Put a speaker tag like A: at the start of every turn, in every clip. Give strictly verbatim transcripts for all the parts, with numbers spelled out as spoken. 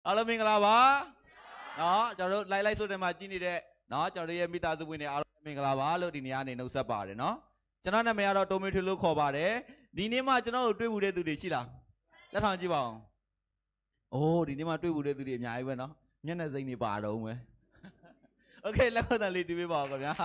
A: အားလုံးမင်္ဂလာပါနော်ကျွန်တော်တို့လိုက်လိုက်ဆိုတဲ့မှာကြီးနေတဲ့နော်ကျွန်တော်တို့ရဲ့မိသားစုဝင်တွေအားလုံးမင်္ဂလာပါလို့ဒီနေ့ကနေနှုတ်ဆက်ပါတယ်နော်ကျွန်တော်နာမည်ကတော့တိုမီထွေလို့ခေါ်ပါတယ်ဒီနေ့မှကျွန်တော်တို့တွေ့ဘူးတဲ့သူတွေရှိလားလက်ထောင်ကြည့်ပါအောင်အိုးဒီနေ့မှတွေ့ဘူးတဲ့သူတွေအများကြီးပဲနော်မျက်နှာစိမ့်တွေပါတော့မယ်โอเคလက်ခုပ်တန်လေးတီးပေးပါဦးခင်ဗျာ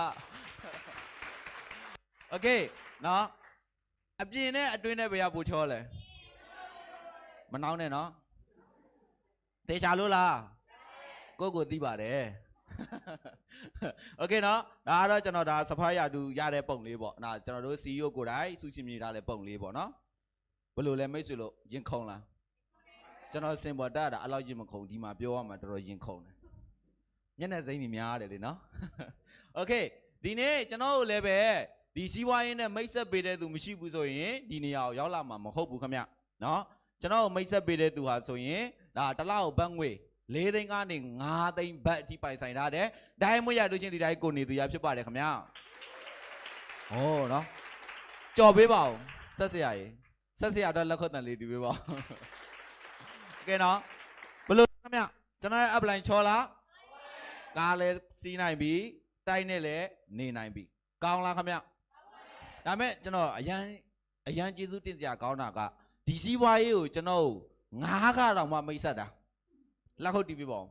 A: โอเคနော်အပြင်နဲ့အတွင်းနဲ့ဘယ်ကပိုချောလဲမနှောင်းနဲ့နော်တေချာလို့လားကိုကိုသိပါတယ်โอเคနော်ဒါကတော့ကျွန်တော်ဒါစဖားရတူရတဲ့ပုံလေးပေါ့နော်ကျွန်တော်တို့ စီ အီ အို ကိုယ်တိုင်စုချင်မြင်ထားတဲ့ပုံလေးပေါ့နော်ဘယ်လိုလဲမိတ်ဆွေလို့ရင်ခုန်လားကျွန်တော်စင်ပေါ်တက်တာအဲ့လောက်ရင်မခုန်ဒီမှာပြောရမှာတော်တော်ရင်ခုန်တယ်မျက်နှာစိမ့်ကြီးများတယ်လေနော်โอเคဒီနေ့ကျွန်တော်တို့လည်းပဲဒီစီးပွားရေးနဲ့မိတ်ဆက်ပေးတဲ့သူမရှိဘူးဆိုရင်ဒီနေရာကိုရောက်လာမှာမဟုတ်ဘူးခင်ဗျနော်ကျွန်တော်မိတ်ဆက်ပေးတဲ့သူဟာဆိုရင်ဒါတစ်လောက်ဘတ်ငွေလေးသိန်းကနေငါးသိန်းဘတ်အထိပိုင်ဆိုင်ထားတယ်ဒိုင်းမွေရလို့ချင်းဒီတိုင်းကိုနေသူရဖြစ်ပါတယ်ခင်ဗျာဟောနော်ကြော်ပေးပါဦးဆက်စရာရေဆက်စရာတော့လက်ခုပ်တန်လေးတီးပေးပါဦးကဲနော်ဘလို့ခင်ဗျကျွန်တော်ရဲ့ upline ချောလားကားလည်းစီးနိုင်ပြီတိုက်နဲ့လည်းနေနိုင်ပြီကောင်းလားခင်ဗျဒါမဲ့ကျွန်တော်အရန်အရန်ကျေးဇူးတင်စရာကောင်းတာကဒီစီးပွားရေးကိုကျွန်တော်ငါးခါတောင်မှမိတ်ဆက်တာလက်ခုပ်တီးပေးပါဦး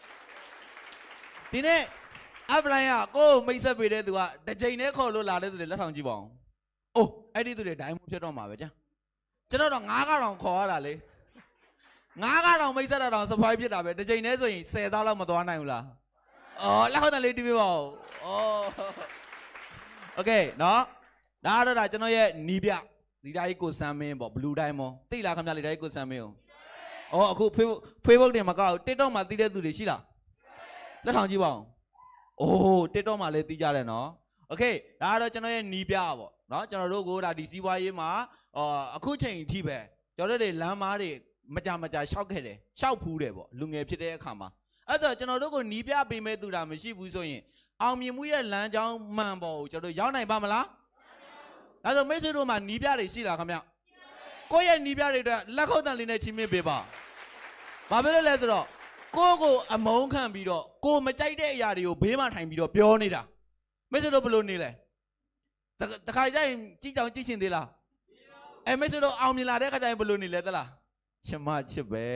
A: ဒီနေ့ upline ကကိုမိတ်ဆက်ပေးတဲ့သူကတစ်ချိန်နဲ့ခေါ်လို့လာတဲ့သူတွေလက်ထောင်ကြည့်ပါဦးအိုးအဲ့ဒီသူတွေဒိုင်းမို့ဖြစ်တော့မှာပဲကြာကျွန်တော်တော့ငါးခါတောင်ခေါ်ရတာလေငါးခါတောင်မိတ်ဆက်တာတောင် surprise ဖြစ်တာပဲတစ်ချိန်နဲ့ဆိုရင်ဆယ်သားလောက်မသွားနိုင်ဘူးလားအော်လက်ခုပ်တန်လေးတီးပေးပါဦးအော်โอเคနော်ဒါတော့ဒါကျွန်တော်ရဲ့နီးပြလီဒါကြီးကိုစမ်းမင်းပေါ့ဘလူးတိုင်းမောသိလားခင်ဗျာလီဒါကြီးကိုစမ်းမင်းကိုအော်အခု Facebook တွေမှာကောက် TikTok မှာသိတဲ့သူတွေရှိလားလက်ထောင်ကြည့်ပါဦးအိုး TikTok မှာလည်းသိကြတယ်နော်โอเคဒါကတော့ကျွန်တော်ရဲ့နီးပြပေါ့နော်ကျွန်တော်တို့ကိုဒါဒီစီးပွားရေးမှာအော်အခုချိန်အထိပဲကျွန်တော်တို့တွေလမ်းမားတွေမကြမကြရှောက်ခဲ့တယ်ရှောက်ဖူးတယ်ပေါ့လူငယ်ဖြစ်တဲ့အခါမှာအဲ့တော့ကျွန်တော်တို့ကိုနီးပြပေးမဲ့သူတာမရှိဘူးဆိုရင်အောင်မြင်မှုရဲ့လမ်းကြောင်းမှန်ပေါ်ကိုကျွန်တော်တို့ရောက်နိုင်ပါမလားဒါဆိုမိတ်ဆွေတို့မှာနီးပြတွေရှိလားခင်ဗျကိုယ့်ရဲ့နီးပြတွေအတွက်လက်ခုပ်တန်လေးနဲ့ချီးမြှင့်ပေးပါဘာဖြစ်လို့လဲဆိုတော့ကိုယ့်ကိုအမုန်းခံပြီးတော့ကိုမကြိုက်တဲ့အရာတွေကိုဘေးမှာထိုင်ပြီးတော့ပြောနေတာမိတ်ဆွေတို့ဘယ်လိုနေလဲတခါကျရင်ကြည့်ကြောင်ကြည့်ရှင်သေးလားအဲမိတ်ဆွေတို့အောင်မြင်လာတဲ့ခါကျရင်ဘယ်လိုနေလဲသလားချမချစ်ပဲ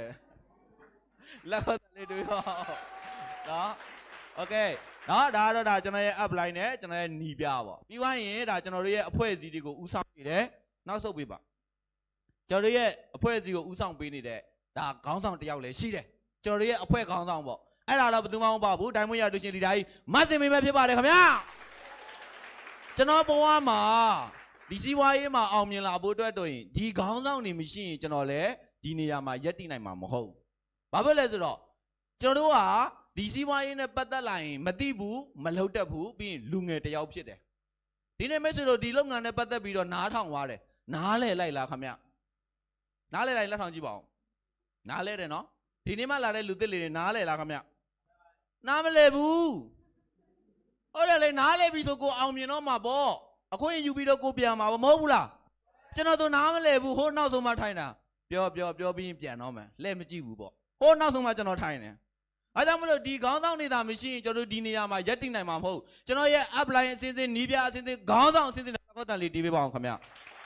A: လက်ခုပ်တန်လေးတွေ့တော့နော်โอเคနော်ဒါတော့ဒါကျွန်တော်ရဲ့ upline နဲ့ကျွန်တော်ရဲ့နီးပြပေါ့ပြီးသွားရင်ဒါကျွန်တော်တို့ရဲ့အဖွဲ့အစည်းတွေကိုဦးဆောင်နေတယ်နောက်ဆုတ်ပေးပါကျွန်တော်တို့ရဲ့အဖွဲ့အစည်းကိုဦးဆောင်ပေးနေတဲ့ဒါခေါင်းဆောင်တယောက်လည်းရှိတယ်ကျွန်တော်တို့ရဲ့အဖွဲ့ခေါင်းဆောင်ပေါ့အဲ့ဒါတော့ဘယ်သူမှမပါဘူးဒိုင်းမွေရတို့ရှင်ဒီတိုင်းမဆင်မေပဲဖြစ်ပါတယ်ခင်ဗျာကျွန်တော်ဘဝမှာဒီစီးပွားရေးမှာအောင်မြင်လာဖို့အတွက်တော့ရင်ဒီခေါင်းဆောင်နေမရှိရင်ကျွန်တော်လည်းဒီနေရာမှာရပ်တည်နိုင်မှာမဟုတ်ဘာဖြစ်လဲဆိုတော့ကျွန်တော်တို့ကဒီစီးပွားရေးနဲ့ပတ်သက်လာရင်မသိဘူးမလုပ်တတ်ဘူးပြီးရင်လူငယ်တယောက်ဖြစ်တယ်ဒီနေ့မိတ်ဆွေတို့ဒီလုပ်ငန်းနဲ့ပတ်သက်ပြီးတော့နားထောင်သွားတယ်နားလဲလိုက်လားခင်ဗျနားလဲလိုက်လက်ထောင်ကြည့်ပါဦးနားလဲတယ်နော်ဒီနေ့မှလာတဲ့လူသစ်လေးတွေနားလဲလားခင်ဗျနားမလဲဘူးဟုတ်တယ်လေနားလဲပြီဆိုကိုအောင်မြင်တော့မှာပေါ့အခုရင်ယူပြီးတော့ကိုပြန်မှာမဟုတ်ဘူးလားကျွန်တော်တို့နားမလဲဘူးဟိုနောက်ဆုံးမှထိုင်တာပြောပြောပြောပြီးရင်ပြန်တော့မယ်လဲမကြည့်ဘူးပေါ့ဟိုနောက်ဆုံးမှကျွန်တော်ထိုင်တယ်အဲကြောင့်မလို့ဒီခေါင်းဆောင်နေတာမရှိရင်ကျွန်တော်တို့ဒီနေရာမှာရပ်တည်နိုင်မှာမဟုတ်ကျွန်တော်ရဲ့ upline အစဉ်စဉ်နီးပြအစဉ်စဉ်ခေါင်းဆောင်အစဉ်စဉ်ကောက်တန်လေးတီးပေးပါအောင်ခင်ဗျ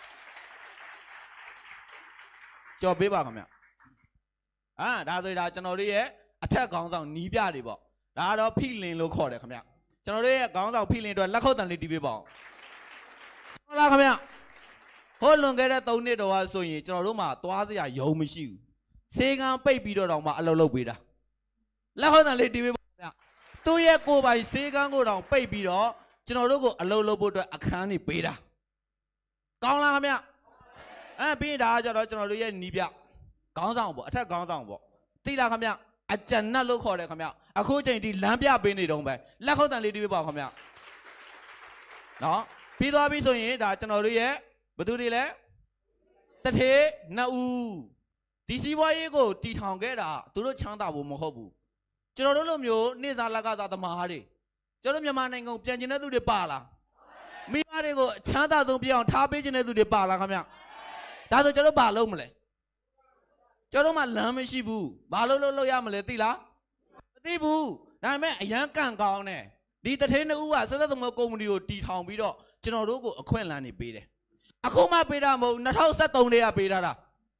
A: ကြော်ပေးပါခင်ဗျအာဒါဆိုဒါကျွန်တော်တို့ရဲ့အထက်ခေါင်းဆောင်နီးပြတွေပေါ့ဒါကတော့ဖိလင်လို့ခေါ်တယ်ခင်ဗျကျွန်တော်တို့ရဲ့ခေါင်းဆောင်ဖိလင်အတွက်လက်ခုပ်တန်လေးတီးပေးပါအောင်ဟုတ်လားခင်ဗျဟိုလွန်ခဲ့တဲ့သုံးနှစ်တော့ဆိုရင်ကျွန်တော်တို့မှာသွားစရာယုံမရှိဘူးစေကံပိတ်ပြီးတော့တောင်မှအလုပ်လုပ်ပေးတာလက်ခုပ်တန်လေးတီးပေးပါဗျသူ့ရဲ့ကိုယ်ပိုင်စေကံကိုတောင်ပိတ်ပြီးတော့ကျွန်တော်တို့ကိုအလုပ်လုပ်ဖို့အတွက်အခန်းနေပေးတာကောင်းလားခင်ဗျအဲပြီးရင်ဒါကကြတော့ကျွန်တော်တို့ရဲ့နီးပြခေါင်းဆောင်ပေါ့အထက်ခေါင်းဆောင်ပေါ့သိလားခင်ဗျအကြံနတ်လို့ခေါ်တယ်ခင်ဗျအခုချိန်ဒီလမ်းပြပေးနေတော့ပဲလက်ခုပ်တန်လေးတီးပေးပါခင်ဗျနော်ပြီးသွားပြီဆိုရင်ဒါကျွန်တော်တို့ရဲ့ဘသူတွေလဲတထေးနှစ်ဦးဒီစီးပွားရေးကိုတီထောင်ခဲ့တာသူတို့ချမ်းသာဖို့မဟုတ်ဘူးကျွန်တော်တို့လိုမျိုးနေစားလက်ကစားသမားတွေကျွန်တော်မြန်မာနိုင်ငံကိုပြန်ကျင်တဲ့သူတွေပါလားမိဘတွေကိုချမ်းသာဆုံးပြအောင်ထားပေးကျင်တဲ့သူတွေပါလားခင်ဗျဒါဆိုကျွန်တော်ဘာလုပ်မလဲကျော်တော့မှလမ်းမရှိဘူးဘာလို့လို့လို့ရမလဲသိလားမသိဘူးဒါပေမဲ့အရန်ကန့်ကောင်းတယ်ဒီတထင်းနှစ်ဦးကဆက်သက်သမကုမ္ပဏီကိုတီထောင်ပြီးတော့ကျွန်တော်တို့ကိုအခွင့်အလမ်းနေပေးတယ်အခုမှပေးတာမဟုတ်၂၀၁၃တည်းကပေးထားတာ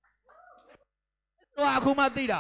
A: တော့အခုမှသိတာ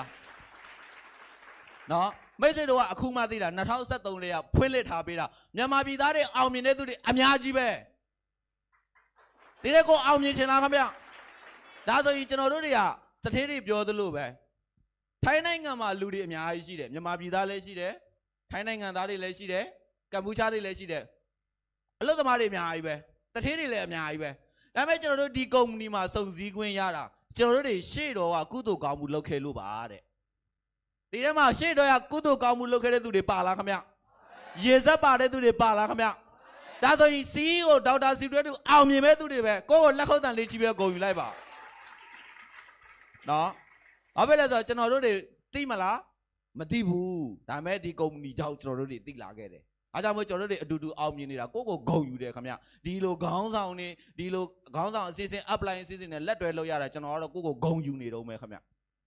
A: နော်မိတ်ဆွေတို့ကအခုမှသိတာ၂၀၁၃တည်းကဖွင့်လှစ်ထားပေးတာမြန်မာပြည်သားတွေအောင်မြင်တဲ့သူတွေအများကြီးပဲဒီတဲ့ကိုအောင်မြင်ချင်လားခင်ဗျဒါဆိုရင်ကျွန်တော်တို့တွေကတထေးတွေပြောသလိုပဲထိုင်းနိုင်ငံမှာလူတွေအများကြီးရှိတယ်မြန်မာပြည်သားလည်းရှိတယ်ထိုင်းနိုင်ငံသားတွေလည်းရှိတယ်ကမ္ဘောရှားတွေလည်းရှိတယ်အလုပ်သမားတွေအများကြီးပဲတထေးတွေလည်းအများကြီးပဲဒါပေမဲ့ကျွန်တော်တို့ဒီကုမ္ပဏီမှာစုံစည်းခွင့်ရတာကျွန်တော်တို့တွေရှေ့တော်ကကုသိုလ်ကောင်းမှုလုပ်ခဲ့လို့ပါတဲ့ဒီထဲမှာရှေ့တော်ကကုသိုလ်ကောင်းမှုလုပ်ခဲ့တဲ့သူတွေပါလားခင်ဗျရေစက်ပါတဲ့သူတွေပါလားခင်ဗျဒါဆိုရင် စီ အီ အို ဒေါက်တာစီတွဲသူအောင်မြင်မဲ့သူတွေပဲကိုယ့်ကိုလက်ခုပ်တန်လေးကြီးပဲဂုဏ်ယူလိုက်ပါနော်ဘာဖြစ်လဲဆိုတော့ကျွန်တော်တို့တွေသိမလားမသိဘူးဒါပေမဲ့ဒီကုမ္ပဏီကြောင့်ကျွန်တော်တို့တွေသိလာခဲ့တယ်အားကြောင့်မို့ကျွန်တော်တို့တွေအတူတူအောင်မြင်နေတာကိုယ့်ကိုဂုဏ်ယူတယ်ခင်ဗျဒီလိုခေါင်းဆောင်နေဒီလိုခေါင်းဆောင်အစီအစဉ် upline အစီအစဉ်နဲ့လက်တွဲလုပ်ရတာကျွန်တော်ကတော့ကိုယ့်ကိုဂုဏ်ယူနေတော့မယ်ခင်ဗျ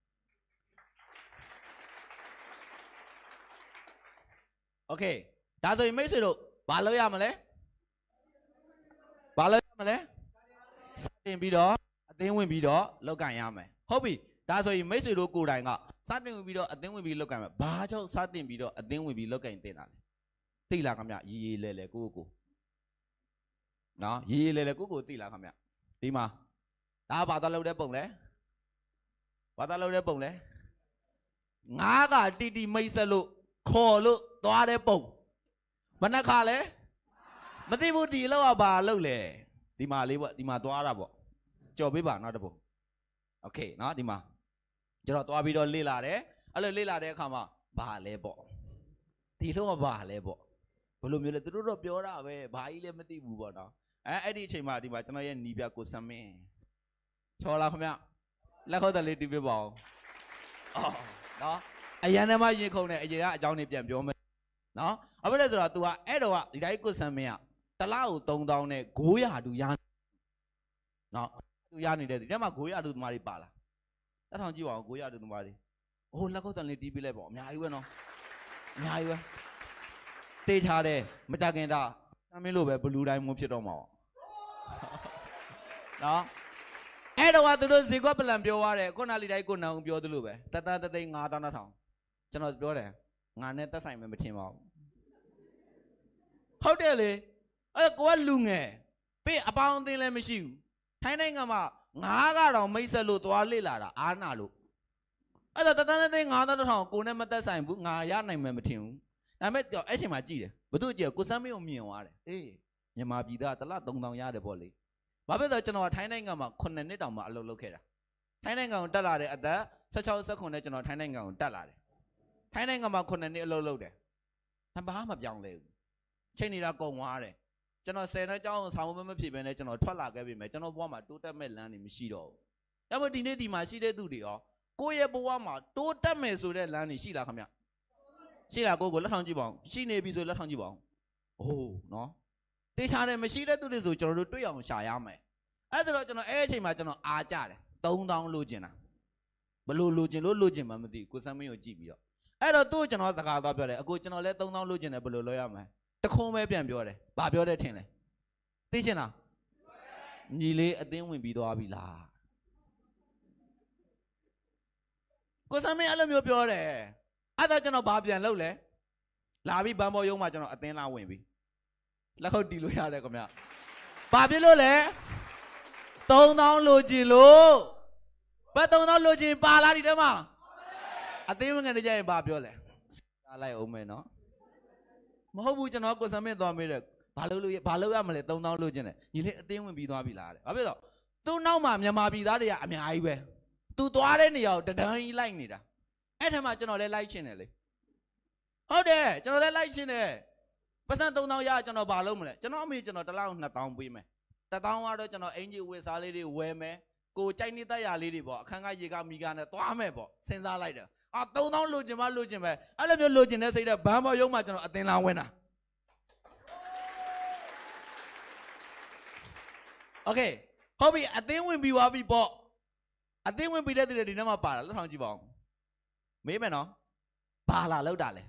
A: โอเคဒါဆိုရင်မိတ်ဆွေတို့ဘာလုပ်ရမလဲဘာလုပ်ရမလဲစတင်ပြီးတော့အသင်းဝင်ပြီးတော့လောက်ကင်ရမယ်ဟုတ်ပြီဒါဆိုရင်မိတ်ဆွေတို့ကိုယ်တိုင်ကစတင်ဝင်ပြီးတော့အသင်းဝင်ပြီးလောက်ကင်မယ်ဘာကြောင့်စတင်ပြီးတော့အသင်းဝင်ပြီးလောက်ကင်တင်တာလဲသိလားခင်ဗျရေးရေးလဲလဲကိုကိုကိုနော်ရေးရေးလဲလဲကိုကိုသိလားခင်ဗျဒီမှာဒါဘာသာလုပ်တဲ့ပုံလဲဘာသာလုပ်တဲ့ပုံလဲငါးကတီတီမိတ်ဆက်လို့ခေါ်လို့သွားတဲ့ပုံမနှက်ခါလဲမသိဘူးဒီလောက်ကဘာလုပ်လဲဒီမှာလေးပေါ့ဒီမှာသွားတာပေါ့ကြော်ပေးပါနောက်တစ်ပုံโอเคနော်ဒီမှာကျွန်တော်သွားပြီးတော့လေ့လာတယ်အဲ့လိုလေ့လာတဲ့အခါမှာဘာလဲပေါ့ဒီလောကဘာလဲပေါ့ဘယ်လိုမျိုးလဲသူတို့တော့ပြောတာပဲဘာကြီးလည်းမသိဘူးပေါ့နော်အဲအဲ့ဒီအချိန်မှာဒီမှာကျွန်တော်ရဲ့နီးပြကိုစမင်းချောလားခင်ဗျလက်ခုပ်တလေးတီးပေးပါဦးအော်နော်အရန်ထဲမှာရင်ခုန်တယ်အရင်ကအကြောင်းတွေပြန်ပြောမယ်နော်အဖေလည်းဆိုတော့ तू ကအဲ့တော့ကဒီတိုင်းကိုစမင်းကတလားကိုသုံးသောင်းနဲ့၉ရာတူရနော်သူရနေတဲ့ဒီထဲမှာ၉ရာတူသမားတွေပါလားတက်ထောင်ကြည့်ပါဦး၉ရာတူသမားတွေအိုးလက်ခုပ်တလေးတီးပေးလိုက်ပေါ့အများကြီးပဲနော်အများကြီးပဲတေးချတယ်မကြခင်တာစမင်းလို့ပဲဘလူးတိုင်းမိုးဖြစ်တော့မှာပေါ့နော်အဲ့တော့ကသူတို့ဇေကွက်ပလန်ပြောရတယ်ခုနလေးတိုင်းကိုနောင်ပြောသလိုပဲတတတသိန်း၅တောင်းထောင်ကျွန်တော်ပြောတယ်ငါနဲ့သက်ဆိုင်မယ်မထင်ပါဘူးဟုတ်တယ်လေအဲ့ကိုကလူငယ်ပေးအပေါင်းအသင်းလည်းမရှိဘူးထိုင်းနိုင်ငံမှာငါးကတော့မိတ်ဆက်လို့သွားလေ့လာတာအားနာလို့အဲ့တော့တတတသိန်း၅တောင်းထောင်ကိုနဲ့မသက်ဆိုင်ဘူးငါရနိုင်မယ်မထင်ဘူးဒါပေမဲ့အဲ့ချိန်မှာကြည့်တယ်ဘသူကြည့်ကိုစမ်းမေးကိုမြင်သွားတယ်အေးမြန်မာပြည်သားတစ်လသုံးတောင်ရတယ်ပေါ့လေဘာဖြစ်လို့ကျွန်တော်ထိုင်းနိုင်ငံမှာခုနှစ်နှစ်တောင်မှအလုပ်လုပ်ခဲ့တာထိုင်းနိုင်ငံကိုတက်လာတဲ့အသက်၁၆ ၁၇နဲ့ကျွန်တော်ထိုင်းနိုင်ငံကိုတက်လာတယ်ထိုင်းနိုင်ငံမှာခုနှစ်နှစ်အလုပ်လုပ်တယ်ဘာမှမပြောင်းလဲဘူးချိန်နေတာကုန်သွားတယ်ကျွန်တော်ဆယ်နှစ်ကျောင်းဆောင်းမမဖြစ်ပဲနဲ့ကျွန်တော်ထွက်လာခဲ့ပြီမယ်ကျွန်တော်ဘဝမှာတိုးတက်မဲ့လမ်းတွေမရှိတော့ဘူးဒါပေမဲ့ဒီနေ့ဒီမှာရှိတဲ့သူတွေရောကိုယ့်ရဲ့ဘဝမှာတိုးတက်မယ်ဆိုတဲ့လမ်းတွေရှိလားခင်ဗျရှိလားကိုကိုလက်ထောင်ကြည့်ပါဦးရှိနေပြီဆိုလက်ထောင်ကြည့်ပါဦးအိုးနော်တေချာတယ်မရှိတဲ့သူတွေဆိုကျွန်တော်တို့တွေ့အောင်ရှာရမယ်အဲ့ဒါဆိုတော့ကျွန်တော်အဲ့အချိန်မှာကျွန်တော်အားကြတယ်သုံးတောင်းလိုချင်တာဘလို့လိုချင်လို့လိုချင်မှမသိကိုစမ်းမင်းကိုကြည့်ပြီးတော့အဲ့တော့သူ့ကျွန်တော်စကားသွားပြောတယ်အခုကျွန်တော်လည်းသုံးတောင်းလိုချင်တယ်ဘလို့လုပ်ရမလဲတခုံးပဲပြန်ပြောတယ်ဘာပြောတယ်ထင်လဲသိချင်လားညီလေးအသင်းဝင်ပြီးသွားပြီလားကိုစမ်းမင်းအဲ့လိုမျိုးပြောတယ်အဲ့ဒါကျွန်တော်ဘာပြန်လုပ်လဲလာပြီးဘန်ဘော်ရုံးမှာကျွန်တော်အသင်းလာဝင်ပြီလက်ခုပ်တီးလို့ရတယ်ခင်ဗျဘာဖြစ်လို့လဲသုံးတောင်းလိုချင်လို့ဘယ်သုံးတောင်းလိုချင်ပါလားဒီထဲမှာအသေးဝင်ကနေကြရင်ဘာပြောလဲစားလိုက်အောင်မယ်နော်မဟုတ်ဘူးကျွန်တော်ကိုစမင်းသွားမေးတယ်ဘာလုပ်လို့ဘာလုပ်ရမလဲသုံးတောင်းလိုချင်တယ်ညီလေးအသေးဝင်ပြီးသွားပြီလားတဲ့ဘာဖြစ်လို့သူ့နောက်မှာမြန်မာပြည်သားတွေကအများကြီးပဲသူသွားတဲ့နေရာကိုတဒန်းကြီးလိုက်နေတာအဲ့ထက်မှကျွန်တော်လည်းလိုက်ချင်တယ်လေဟုတ်တယ်ကျွန်တော်လည်းလိုက်ချင်တယ်ပတ်စံသုံးတောင်းရကျွန်တော်ဘာလုပ်မလဲကျွန်တော်အမေကျွန်တော်တစ်လောက်နှစ်တောင်းပေးမယ်တစ်တောင်းကတော့ကျွန်တော်အင်ဂျီဝယ်စားလေးတွေဝယ်မယ်ကိုကြိုက်နေတဲ့ရာလေးတွေပေါ့အခန်းကရေကမီကနဲ့သွားမယ်ပေါ့စဉ်းစားလိုက်တယ်အာသုံးတောင်းလိုချင်မှလိုချင်ပဲအဲ့လိုမျိုးလိုချင်တဲ့စိတ်နဲ့ဘန်းဘော်ရုံးမှာကျွန်တော်အသင်လာဝင်တာโอเคဟုတ်ပြီအသင်းဝင်ပြီးသွားပြီပေါ့အသိဝင်ပြီးတဲ့သူတွေဒီနေ့မှာပါလာလက်ထောင်ကြည့်ပါဦးမေးမယ်နော်ဘာလာလောက်တာလဲ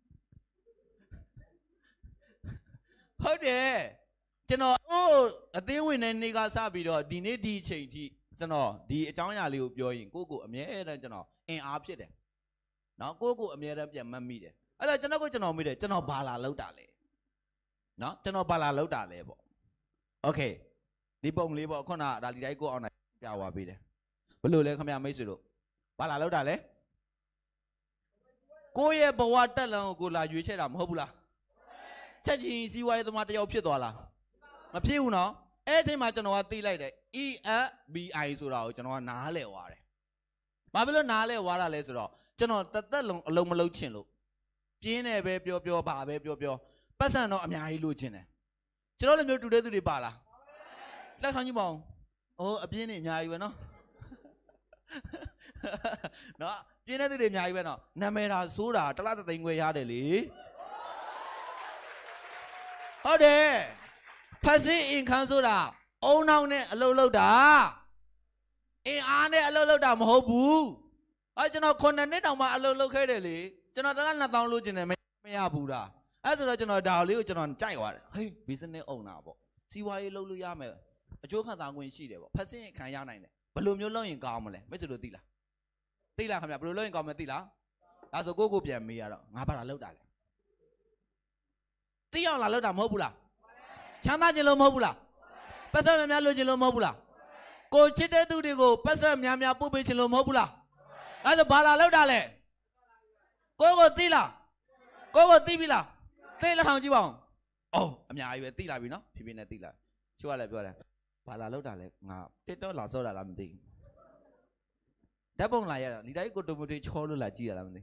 A: ဟုတ်တယ်ကျွန်တော်အိုးအသိဝင်တဲ့နေ့ကစပြီးတော့ဒီနေ့ဒီအချိန်ထိကျွန်တော်ဒီအကြောင်းအရာလေးကိုပြောရင်ကိုကိုအမြဲတမ်းကျွန်တော်အင်အားဖြစ်တယ်နော်ကိုကိုအမြဲတမ်းပြန်မှတ်မိတယ်အဲ့တော့ကျွန်တော်ကိုကျွန်တော်မေးတယ်ကျွန်တော်ဘာလာလောက်တာလဲနော်ကျွန်တော်ဘာလာလောက်တာလဲပေါ့โอเคဒီပုံလေးပေါ့ခုနဒါလီတိုင်းကိုအောင်နိုင်ပြသွားပေးတယ်ဘယ်လိုလဲခင်ဗျာမိတ်ဆွေတို့ဘာလာလောက်တာလဲကိုရဲ့ဘဝတက်လန်ကိုကိုလာရွေးချယ်တာမဟုတ်ဘူးလားချက်ချင်းစီးပွားရေးသမားတယောက်ဖြစ်သွားလားမဖြစ်ဘူးနော်အဲ့ဒီမှာကျွန်တော်ကသိလိုက်တယ် E F B I ဆိုတာကိုကျွန်တော်ကနားလည်သွားတယ်ဘာဖြစ်လို့နားလည်သွားတာလဲဆိုတော့ကျွန်တော်တသက်လုံးအလုံးမလုံးချင်လို့ပြင်းတယ်ပဲပြောပြောပါပဲပြောပြောပတ်စံတော့အများကြီးလိုချင်တယ်ကျွန်တော်လည်းမျိုးတူတဲ့သူတွေပါလားလက်ထောင်ကြည့်ပါဦးအိုးအပြင်းနေအများကြီးပဲနော်နော်ပြင်းတဲ့သူတွေအများကြီးပဲနော်နာမည်သာဆိုးတာတလားတသိန်းခွဲရတယ်လေဟုတ်တယ်ဖက်စစ်အင်ခန်းဆိုတာအုံနောက်နဲ့အလုပ်လုပ်တာအင်အားနဲ့အလုပ်လုပ်တာမဟုတ်ဘူးအဲကျွန်တော်ခုနှစ်နှစ်တောင်မှအလုပ်လုပ်ခဲ့တယ်လေကျွန်တော်တလားနှစ်သောင်းလို့ကျင်တယ်မရဘူးလားအဲဆိုတော့ကျွန်တော်ဒါလေးကိုကျွန်တော်ကြိုက်သွားတယ်ဟေးဘီစနစ်အုံတာပေါ့စီးပွားရေးလုပ်လို့ရမယ်အကျိုးခံစား권ရှိတယ်ပေါ့ဖက်စစ်အင်ခံရနိုင်တယ်ဘယ်လိုမျိုးလုပ်ရင်ကောင်းမလဲမဆိုလို့သိလားသိလားခင်ဗျဘယ်လိုလုပ်ရင်ကောင်းမလဲသိလားဒါဆိုကိုကိုပြန်မေးရတော့ငါဘာလာလုပ်တာလဲသိအောင်လာလုပ်တာမဟုတ်ဘူးလားချမ်းသာခြင်းလို့မဟုတ်ဘူးလားပတ်စံများများလိုချင်လို့မဟုတ်ဘူးလားကိုချစ်တဲ့သူတွေကိုပတ်စံများများပို့ပေးချင်လို့မဟုတ်ဘူးလားအဲဒါဘာလာလောက်တာလဲကိုကိုသိလားကိုကိုသိပြီလားသိလက်ထောင်ကြည့်ပါဦးအော်အများကြီးပဲသိလာပြီနော်ဖြည်းဖြည်းနဲ့သိလာချိုးရလဲပြောတယ်ဘာလာလောက်တာလဲငါတစ်တော့လာစောတာလားမသိဘူးဓာတ်ပုံလာရတာဒီတိုင်းကိုတိုမိုတွေချောလို့လာကြည့်ရလားမသိ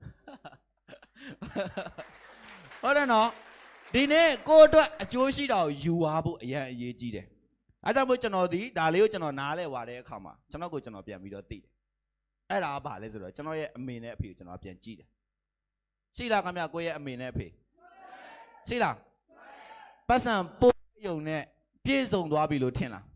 A: ဟုတ်တယ်နော်ဒီနေ့ကိုအတွက်အကျိုးရှိတာကိုယူသွားဖို့အရင်အရေးကြီးတယ်အဲကြောင့်မို့ကျွန်တော်ဒီဒါလေးကိုကျွန်တော်နားလဲသွားတဲ့အခါမှာကျွန်တော်ကိုကျွန်တော်ပြန်ပြီးတော့သိတယ်အဲ့ဒါကဘာလဲဆိုတော့ကျွန်တော်ရဲ့အမေနဲ့အဖေကိုကျွန်တော်ပြန်ကြည့်တယ်ရှိလားခင်ဗျကိုရဲ့အမေနဲ့အဖေရှိလားပတ်စံပိုးယုံနဲ့ပြည့်စုံသွားပြီလို့ထင်လား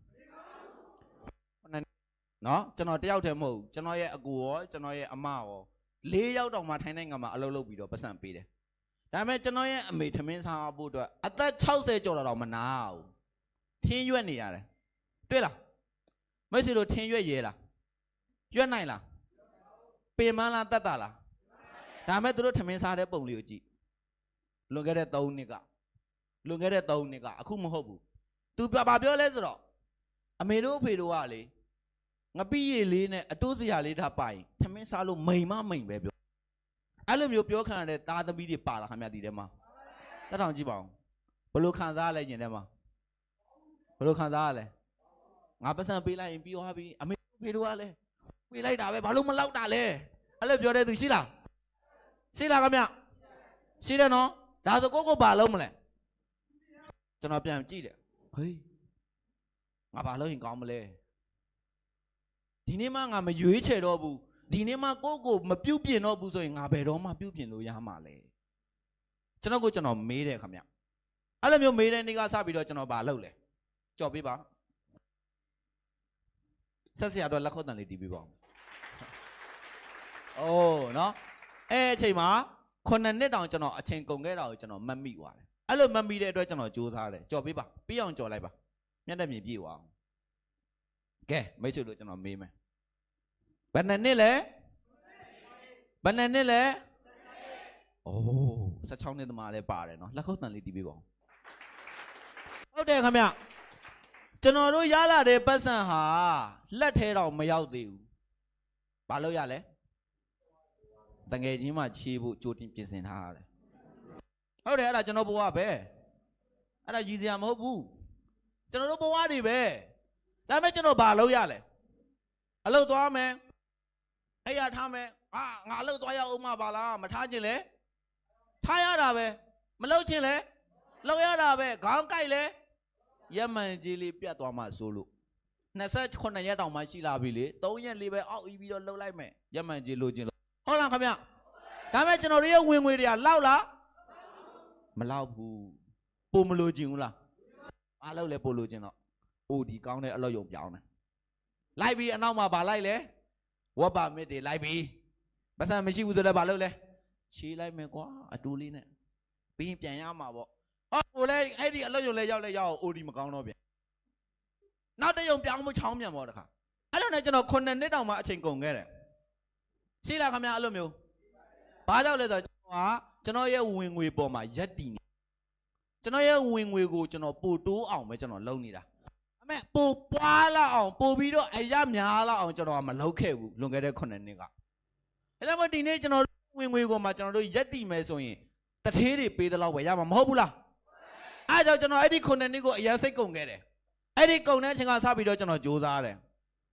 A: နော်ကျွန်တော်တယောက်တည်းမဟုတ်ဘူးကျွန်တော်ရဲ့အကူရောကျွန်တော်ရဲ့အမရောလေးယောက်တောင်မှထိုင်းနိုင်ငံမှာအလုပ်လုပ်ပြီးတော့ပတ်စံပေးတယ်ဒါပေမဲ့ကျွန်တော်ရဲ့အမေထမင်းစားဖို့အတွက်အသက်၆၀ကျော်တော့မနာဘူးထင်းရွက်နေရတယ်တွေ့လားမိတ်ဆွေတို့ထင်းရွက်ရဲလားရွက်နိုင်လားပင်မလားတတ်တာလားဒါပေမဲ့သူတို့ထမင်းစားတဲ့ပုံလေးကိုကြည့်လွန်ခဲ့တဲ့၃နှစ်ကလွန်ခဲ့တဲ့၃နှစ်ကအခုမဟုတ်ဘူးသူဘာပြောလဲဆိုတော့အမေတို့အဖေတို့ကလေငပိရည်လေးနဲ့အတိုးစရာလေးထားပိုင်ထမင်းစားလို့မိန်မမိန်ပဲပြောအဲ့လိုမျိုးပြောခံရတဲ့သားသမီးတွေပါလာခင်ဗျဒီထဲမှာတက်ထောင်ကြည့်ပါဦးဘယ်လိုခံစားရလဲညင်ထဲမှာဘယ်လိုခံစားရလဲငါပတ်စံပေးလိုက်ရင်ပြီးသွားပြီအမေဖေတို့ကလည်းပေးလိုက်တာပဲဘာလို့မလောက်တာလဲအဲ့လိုပြောတဲ့သူရှိလားရှိလားခင်ဗျရှိတယ်နော်ဒါဆိုကိုကိုဘာလုံးမလဲကျွန်တော်ပြန်ကြည့်တယ်ဟေးငါဘာလုံးရင်ကောင်းမလဲဒီနေ့မှငါမရွေးချယ်တော့ဘူးဒီနေ့မှကိုကိုမပြုတ်ပြင်တော့ဘူးဆိုရင်ငါဘယ်တော့မှပြုတ်ပြင်လို့ရမှာလဲကျွန်တော်ကိုကျွန်တော်မေးတယ်ခင်ဗျအဲ့လိုမျိုးမေးတဲ့နေ့ကစပြီးတော့ကျွန်တော်ဘာလုပ်လဲကြော်ပေးပါဆက်စရာတော့လက်ခုပ်တန်လေးတီးပေးပါဦးအိုးနော်အဲ့အချိန်မှာခုနှစ်နှစ်တောင်ကျွန်တော်အချိန်ကုန်ခဲ့တာကိုကျွန်တော်မှတ်မိသွားတယ်အဲ့လိုမှတ်မိတဲ့အတွက်ကျွန်တော်ကြိုးစားတယ်ကြော်ပေးပါပြီးအောင်ကြော်လိုက်ပါမျက်နှာပြင်ပြေသွားအောင်ကဲမိတ်ဆွေတို့ကျွန်တော်မေးမယ်ဘယ်နှစ်နှစ်လဲဘယ်နှစ်နှစ်လဲအိုး၁၆နှစ်သမားလည်းပါတယ်နော်လက်ခုပ်တန်လေးတီးပေးပါဦးဟုတ်တယ်ခင်ဗျကျွန်တော်တို့ရလာတဲ့ပတ်စံဟာလက်ထဲတော့မရောက်သေးဘူးဘာလို့ရလဲတငယ်ချင်းမှချေးဖို့ကြိုတင်ပြင်ဆင်ထားရတယ်ဟုတ်တယ်အဲ့ဒါကျွန်တော်ဘဝပဲအဲ့ဒါရည်စရာမဟုတ်ဘူးကျွန်တော်တို့ဘဝတွေပဲဒါပေမဲ့ကျွန်တော်ဘာလုပ်ရလဲအလုပ်သွားမယ်အဲ့ရထားမယ်အာငါအလုပ်သွားရအောင်မပါလားမထားခြင်းလဲထားရတာပဲမလုပ်ခြင်းလဲလုပ်ရတာပဲခေါင်းကိုက်လဲရက်မှန်ကြီးလေးပြတ်သွားမှဆိုလို့၂၈ရက်တောင်မှရှိလာပြီလေ၃ရက်လေးပဲအောက်အီးပြီးတော့လှုပ်လိုက်မယ်ရက်မှန်ကြီးလိုချင်လို့ဟုတ်လားခင်ဗျဒါပေမဲ့ကျွန်တော်တို့ရဲ့ဝင်ငွေတွေကလောက်လားမလောက်ဘူးပိုမလိုချင်ဘူးလားအားလုံးလည်းပိုလိုချင်တော့အိုဒီကောင်းတဲ့အလုပ်ရုံပြောင်းတယ်လိုက်ပြီးအနောက်မှာဗာလိုက်လေဝက်ပါမစ်တွေလိုက်ပြီးပတ်စံမရှိဘူးဆိုတော့ဗာလို့လေချေးလိုက်မယ်ကွာအတူလေးနဲ့ပြီးရင်ပြန်ရမှာပေါ့ဟောကိုလေအဲ့ဒီအလုပ်ရုံလဲရောက်လဲရောက်အိုဒီမကောင်းတော့ပြန်နောက်တရုံပြောင်းမချောင်းပြန်ပေါ့တခါအဲ့လိုနဲ့ကျွန်တော်ခုနှစ်နှစ်တောင်မှအချိန်ကုန်ခဲ့တယ်ရှိလားခင်ဗျာအဲ့လိုမျိုးဘာကြောင့်လဲဆိုတော့ကျွန်တော်ကကျွန်တော်ရဲ့ဝင်ငွေပေါ်မှာရက်တည်နေကျွန်တော်ရဲ့ဝင်ငွေကိုကျွန်တော်ပို့တိုးအောင်ပဲကျွန်တော်လုပ်နေတာအမေပို့ပွားလာအောင်ပို့ပြီးတော့အရများလာအောင်ကျွန်တော်ကမလုပ်ခဲ့ဘူးလွန်ခဲ့တဲ့ခုနှစ်နှစ်ကအဲ့ဒါမှဒီနေ့ကျွန်တော်ဝင်ငွေကိုမှကျွန်တော်တို့ရက်တည်မယ်ဆိုရင်တထေးတွေပေးသလောက်ပဲရမှာမဟုတ်ဘူးလားအဲ့ကြောင့်ကျွန်တော်အဲ့ဒီခုနှစ်နှစ်ကိုအရင်စိတ်ကုန်ခဲ့တယ်အဲ့ဒီကုန်တဲ့အချိန်ကစပြီးတော့ကျွန်တော်ကြိုးစားတယ်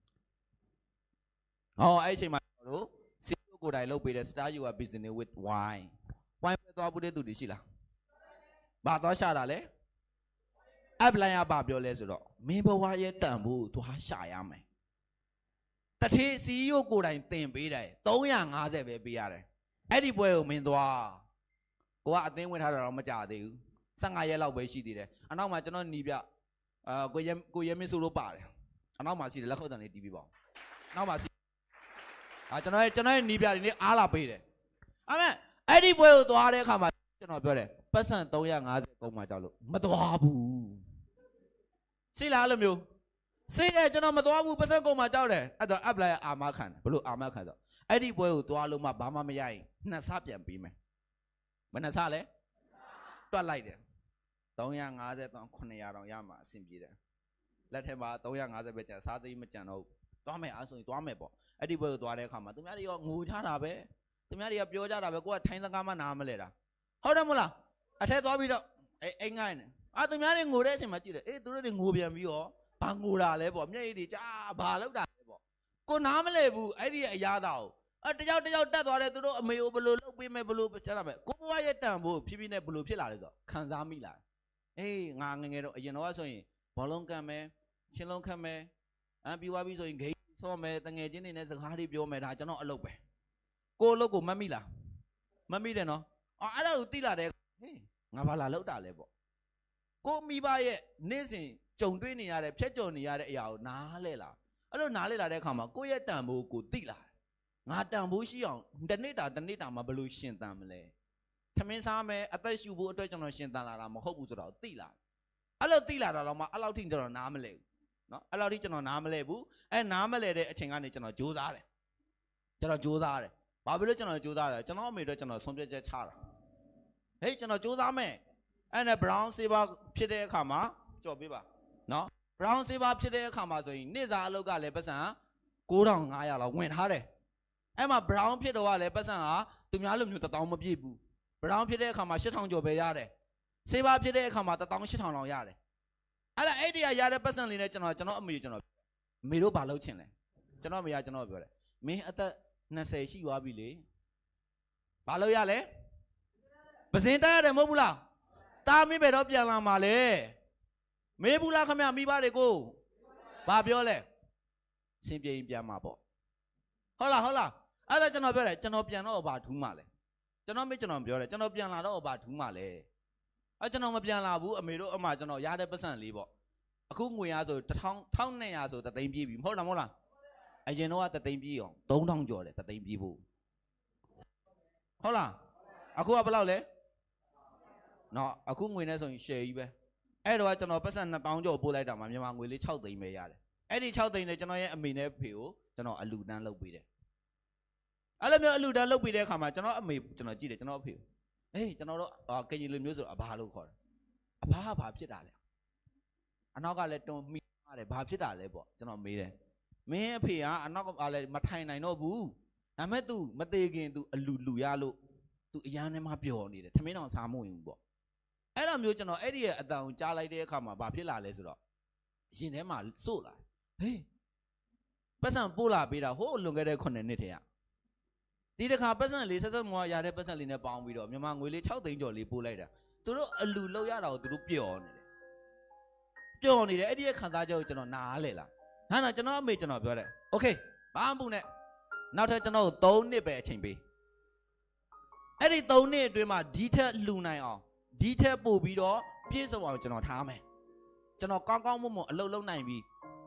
A: ဟောအဲ့အချိန်မှာကျွန်တော်တို့စီယိုကိုယ်တိုင်လုပ်ပေးတဲ့ Start Your Business with Wine Wine ပဲသွားဖို့တဲ့သူတွေရှိလားဘာသွားရှာတာလဲအပလိုင်းကဘာပြောလဲဆိုတော့မင်းဘဝရဲ့တန်ဖို့သွားရှာရမယ်တထေးစီယိုကိုယ်တိုင်တင်ပေးတယ်သုံးရာငါးဆယ်ပဲပေးရတယ်အဲ့ဒီပွဲကိုမင်းသွားကိုကအသင်းဝင်ထားတာတော့မကြသေးဘူးဆယ့်ငါရက်လောက်ပဲရှိသေးတယ်အနောက်မှာကျွန်တော်ညီပြအာကိုရဲကိုရဲမင်းဆိုလို့ပါတယ်အနောက်မှာရှိတယ်လက်ခုပ်တန်လေးတီးပြီးပါအောင်နောက်မှာရှိအာကျွန်တော်ရဲ့ကျွန်တော်ရဲ့ညီပြဒီနေ့အားလာပေးတယ်အဲ့မဲ့အဲ့ဒီပွဲကိုသွားတဲ့အခါမှာကျွန်တော်ပြောတယ်ပတ်စံသုံးရာငါးဆယ်ကုန်မှကြောက်လို့မသွားဘူးရှိလားအဲ့လိုမျိုးစိတ်ရဲ့ကျွန်တော်မသွားဘူးပတ်စံကုန်မှကြောက်တယ်အဲ့တော့ apply အာမခံတယ်ဘလို့အာမခံဆိုအဲ့ဒီပွဲကိုသွားလို့မှဘာမှမရရင်နှစ်ဆပြန်ပေးမယ်ဘယ်နှစ်ဆလဲတွက်လိုက်တယ်သုံးရာငါးဆယ်တောင်ခုနှစ်ရာတောင်ရမှာအဆင်ပြေတယ်လက်ထဲမှာသုံးရာငါးဆယ်ပဲကျန်စားသိမ်းမကျန်တော့သွားမယ်အားဆိုရင်သွားမယ်ပေါ့အဲ့ဒီဘက်ကိုသွားတဲ့အခါမှာသူများတွေရောငိုချတာပဲသူများတွေကပြောကြတာပဲကိုကထိုင်းစကားမှနားမလဲတာဟုတ်တယ်မို့လားအထက်သွားပြီးတော့အေးအိမ်ငိုင်းနေအာသူများတွေငိုတဲ့အချိန်မှာကြည့်တယ်အေးသူတို့တွေငိုပြန်ပြီးတော့ဘာငိုတာလဲပေါ့မျက်ရည်တွေကြာဘာလောက်တာလဲပေါ့ကိုနားမလဲဘူးအဲ့ဒီအရာသားကိုအဲတယောက်တယောက်တက်သွားတယ်သူတို့အမေကိုဘယ်လိုလုပ်ပေးမယ်ဘယ်လိုချက်ရမယ်ကိုဘဝရဲ့တန်ဖို့ဖြည်းဖြည်းနဲ့ဘယ်လိုဖြစ်လာလဲဆိုတော့ခံစားမိလာအေးငါငငယ်တော့အရင်တော့ဆိုရင်ဘောလုံးကန်မယ်ချင်းလုံးခတ်မယ်အပြီးသွားပြီဆိုရင်ဂိမ်းဆော့မယ်တငယ်ချင်းတွေနဲ့စကားတွေပြောမယ်ဒါကျွန်တော်အလုပ်ပဲကိုအလုပ်ကိုမမိလားမမိတယ်နော်အော်အဲ့ဒါကိုသိလာတယ်ဟေးငါဘာလာလောက်တာလဲပေါ့ကိုမိဘရဲ့နေ့စဉ်ကြုံတွေ့နေရတဲ့ဖြတ်ကျော်နေရတဲ့အရာကိုနားလဲလာအဲ့လိုနားလဲလာတဲ့အခါမှာကိုယ့်ရဲ့တန်ဖို့ကိုသိလာငါတန်ဖို့ရှိအောင်တနေ့တာတနေ့တာမှာဘယ်လိုရှင်တန်မလဲထမင်းစားမယ်အသက်ရှူဖို့အတွက်ကျွန်တော်ရှင်တန်လာတာမဟုတ်ဘူးဆိုတော့သိလာအဲ့လိုသိလာတာတော့မှအဲ့လောက်ထိကျွန်တော်နားမလဲဘူးနော်အဲ့လောက်ထိကျွန်တော်နားမလဲဘူးအဲ့နားမလဲတဲ့အချိန်ကနေကျွန်တော်ကြိုးစားတယ်ကျွန်တော်ကြိုးစားတယ်ဘာဖြစ်လို့ကျွန်တော်ကြိုးစားတယ်ကျွန်တော်အမေတို့ကျွန်တော်ဆုံးဖြတ်ချက်ချတာဟေးကျွန်တော်ကြိုးစားမယ်အဲ့နဲ့ brown saver ဖြစ်တဲ့အခါမှာကြော်ပေးပါနော် brown saver ဖြစ်တဲ့အခါမှာဆိုရင်နေ့စားအလုပ်ကလည်းပတ်စံကိုးထောင်ငါးရာလောက်ဝင်ထားတယ်အဲ့မှာ brown ဖြစ်တော့ကလည်းပတ်စံကသူများလိုမျိုးတစ်တောင်းမပြည့်ဘူး brown ဖြစ်တဲ့အခါမှာရှစ်ထောင်ကျော်ပဲရတယ် saver ဖြစ်တဲ့အခါမှာတစ်တောင်းရှစ်ထောင်လောက်ရတယ်အဲ့ဒါအဲ့ဒီကရတဲ့ပတ်စံလေးနဲ့ကျွန်တော်ကျွန်တော်အမေကျွန်တော်အမေတို့ဘာလုပ်ချင်လဲကျွန်တော်အမေကကျွန်တော်ပြောတယ်မင်းအသက်နှစ်ဆယ်ရှိသွားပြီလေဘာလုပ်ရလဲပစင်တက်ရတယ်မဟုတ်ဘူးလားတာမင်းပဲတော့ပြန်လာမှာလေမေးဘူးလားခမမိဘတွေကိုဘာပြောလဲစင်ပြေရင်ပြန်မှာပေါ့ဟုတ်လားဟုတ်လားအဲ့ဒါကျွန်တော်ပြောတယ်ကျွန်တော်ပြန်တော့ဘာထူးမှလဲကျွန်တော်မေးကျွန်တော်ပြောတယ်ကျွန်တော်ပြန်လာတော့ဘာထူးမှလဲအဲ့ကျွန်တော်မပြန်လာဘူးအမေတို့အမကျွန်တော်ရတဲ့ပတ်စံလေးပေါ့အခုငွေရဆိုတစ်ထောင်တစ်ထောင်နှစ်ရာဆိုတသိန်းပြည့်ပြီမဟုတ်လားမဟုတ်လားအရင်တော့ကတသိန်းပြည့်အောင်သုံးထောင်ကျော်တယ်တသိန်းပြည့်ဖို့ဟုတ်လားအခုကဘယ်လောက်လဲနော်အခုငွေနဲ့ဆိုရင် share ကြီးပဲအဲ့တော့ကျွန်တော်ပတ်စံနှစ်တောင်းကျော်ပို့လိုက်တာမှာမြန်မာငွေလေးခြောက်သိန်းပဲရတယ်အဲ့ဒီခြောက်သိန်းနဲ့ကျွန်တော်ရဲ့အမေနဲ့ဖေကိုကျွန်တော်အလူတန်းလုပ်ပေးတယ်အဲ့လိုမျိုးအလူတန်းလုပ်ပေးတဲ့အခါမှာကျွန်တော်အမေကျွန်တော်ကြည့်တယ်ကျွန်တော်အဖေအေးကျွန်တော်တို့ကရင်လူမျိုးဆိုအဘာလို့ခေါ်တယ်အဘာကဘာဖြစ်တာလဲအနောက်ကလည်းတွန်းမိတယ်ဘာဖြစ်တာလဲပေါ့ကျွန်တော်မေးတယ်မင်းအဖေကအနောက်ကလည်းမထိုင်နိုင်တော့ဘူးဒါမဲ့ तू မသေးခင် तू အလူလူရလို့ तू အရန်ထဲမှာပျော်နေတယ်ထမင်းတောင်စားမဝင်ဘူးပေါ့အဲ့လိုမျိုးကျွန်တော်အဲ့ဒီရဲ့အတန်ကိုကြားလိုက်တဲ့အခါမှာဘာဖြစ်လာလဲဆိုတော့ရင်ထဲမှာစို့လာဟေးပတ်စံပို့လာပေးတာဟိုးလွန်ခဲ့တဲ့ခုနှစ်နှစ်တည်းကဒီတစ်ခါပတ်စံလေးဆက်ဆက်မောရတဲ့ပတ်စံလေးနဲ့ပေါင်းပြီးတော့မြန်မာငွေလေးခြောက်သိန်းကျော်လေးပို့လိုက်တာသူတို့အလူလောက်ရတာကိုသူတို့ပျော်နေတယ်ပျော်နေတယ်အဲ့ဒီရဲ့ခံစားချက်ကိုကျွန်တော်နားလဲလားဟာနော်ကျွန်တော်အမေကျွန်တော်ပြောတယ်โอเคဘာမှမပူနဲ့နောက်ထပ်ကျွန်တော်သုံးနှစ်ပဲအချိန်ပေးအဲ့ဒီသုံးနှစ်အတွင်းမှာဒီထက်လှူနိုင်အောင်ဒီထက်ပို့ပြီးတော့ပြည့်စုံအောင်ကျွန်တော်ထားမယ်ကျွန်တော်ကောင်းကောင်းမွန်မွန်အလုပ်လုပ်နိုင်ပြီး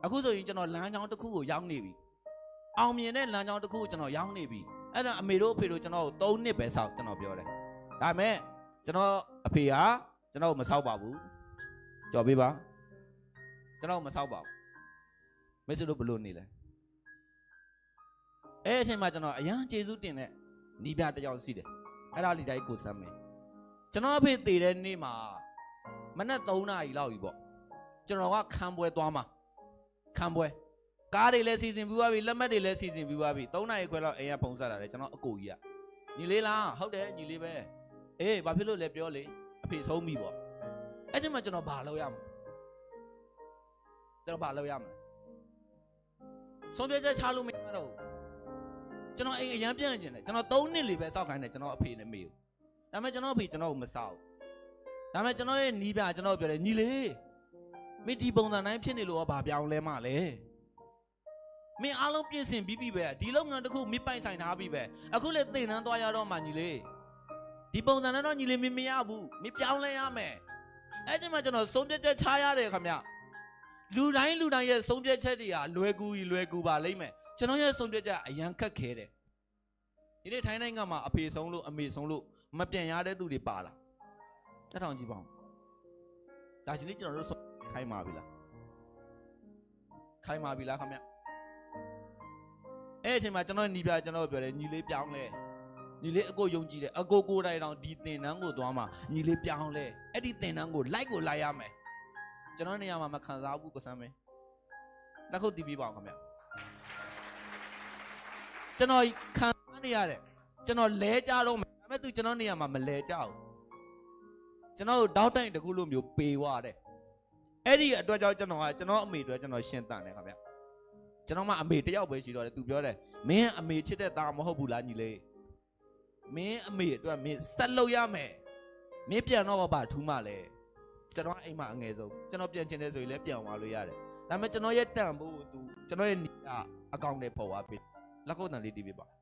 A: အခုဆိုရင်ကျွန်တော်လမ်းကြောင်းတစ်ခုကိုရောက်နေပြီအောင်မြင်တဲ့လမ်းကြောင်းတစ်ခုကိုကျွန်တော်ရောက်နေပြီအဲ့ဒါအမေတို့အဖေတို့ကျွန်တော်ကိုသုံးနှစ်ပဲစောက်ကျွန်တော်ပြောတယ်ဒါပေမဲ့ကျွန်တော်အဖေကကျွန်တော်မစောက်ပါဘူးကြော်ပေးပါကျွန်တော်မစောက်ပါဘူးမိတ်ဆွေတို့ဘယ်လိုနေလဲအဲ့အချိန်မှာကျွန်တော်အရန်ကျေးဇူးတင်တဲ့နီးပြတစ်ယောက်ရှိတယ်အဲ့ဒါလေးတိုင်းကိုစမ်းမယ်ကျွန်တော်အဖေတည်တဲ့နေ့မှာမနက်သုံးနာရီလောက်ပြီပေါ့ကျွန်တော်ကခံပွဲသွားမှာခံပွဲကားတွေလည်းစီစဉ်ပြီးသွားပြီလက်မှတ်တွေလည်းစီစဉ်ပြီးသွားပြီသုံးနာရီခွဲလောက်အိမ်ကဖုန်းဆက်လာတယ်ကျွန်တော်အကိုကြီးကညီလေးလားဟုတ်တယ်ညီလေးပဲအေးဘာဖြစ်လို့လဲပြောလေအဖေဆုံးပြီပေါ့အဲ့ချိန်မှာကျွန်တော်ဘာလုပ်ရမလဲကျွန်တော်ဘာလုပ်ရမလဲဆုံးဖြတ်ချက်ချလို့မရတော့ဘူးကျွန်တော်အိမ်အရန်ပြန့်ကျင်တယ်ကျွန်တော်သုံးနှစ်လေးပဲစောက်ခိုင်းတယ်ကျွန်တော်အဖေနဲ့မေကိုဒါပေမဲ့ကျွန်တော်အဖေကျွန်တော်ကိုမစောက်ဒါပေမဲ့ကျွန်တော်ရဲ့နီးပြကျွန်တော်ပြောတယ်ညီလေးမင်းဒီပုံစံတိုင်းဖြစ်နေလို့ဘာပြောင်းလဲမှလဲမင်းအားလုံးပြင်ဆင်ပြီးပြီပဲဒီလုပ်ငန်းတစ်ခုမင်းပိုင်ဆိုင်ထားပြီပဲအခုလေသင်တန်းသွားရတော့မှညီလေးဒီပုံစံနဲ့တော့ညီလေးမင်းမရဘူးမင်းပြောင်းလဲရမယ်အဲ့ဒီမှာကျွန်တော်ဆုံးဖြတ်ချက်ချရတယ်ခင်ဗျလူတိုင်းလူတိုင်းရဲ့ဆုံးဖြတ်ချက်တွေကလွယ်ကူကြီးလွယ်ကူပါလိမ့်မယ်ကျွန်တော်ရဲ့ဆုံးဖြတ်ချက်အရန်ခက်ခဲတယ်ဒီနေ့ထိုင်းနိုင်ငံမှာအဖေဆုံးလို့အမေဆုံးလို့မပြန်ရတဲ့သူတွေပါလားတက်ထောင်ကြည့်ပါဦးဒါရှင်လေးကျွန်တော်တို့ခိုင်းပါပြီလားခိုင်းပါပြီလားခင်ဗျအဲ့အချိန်မှာကျွန်တော်ညီပြကျွန်တော်ပြောတယ်ညီလေးပြောင်းလဲညီလေးအကိုယုံကြည်တယ်အကိုကိုတိုင်တောင်ဒီသင်တန်းကိုသွားမှာညီလေးပြောင်းလဲအဲ့ဒီသင်တန်းကိုလိုက်ကိုလိုက်ရမယ်ကျွန်တော်နေရာမှာမခံစားဘူးကစမ်းမယ်လက်ခုပ်တီးပြီးပါအောင်ခင်ဗျကျွန်တော်ခံစားနေရတယ်ကျွန်တော်လဲကြတော့မယ်ဒါပေမဲ့သူကျွန်တော်နေရာမှာမလဲကြဘူးကျွန်တော်တောက်တိုင်တကူလိုမျိုးပေးသွားတယ်အဲ့ဒီအတွက်ကြောင့်ကျွန်တော်ကကျွန်တော်အမေအတွက်ကျွန်တော်ရှင်းတန်တယ်ခင်ဗျကျွန်တော်မှအမေတယောက်ပဲရှိတော့တယ်သူပြောတယ်မင်းအမေချစ်တဲ့သားမဟုတ်ဘူးလားညီလေးမင်းအမေအတွက်မင်းဆက်လုပ်ရမယ်မင်းပြန်တော့ဘာထူးမှလဲကျွန်တော်အိမ်မှာအငယ်ဆုံးကျွန်တော်ပြန်ချင်တယ်ဆိုရင်လည်းပြန်သွားလို့ရတယ်ဒါပေမဲ့ကျွန်တော်ရဲ့တန်ဖို့သူကျွန်တော်ရဲ့ညီကအကောင့်နဲ့ပေါ်သွားပြီလက်ခုပ်တန်လေးတီးပြပါ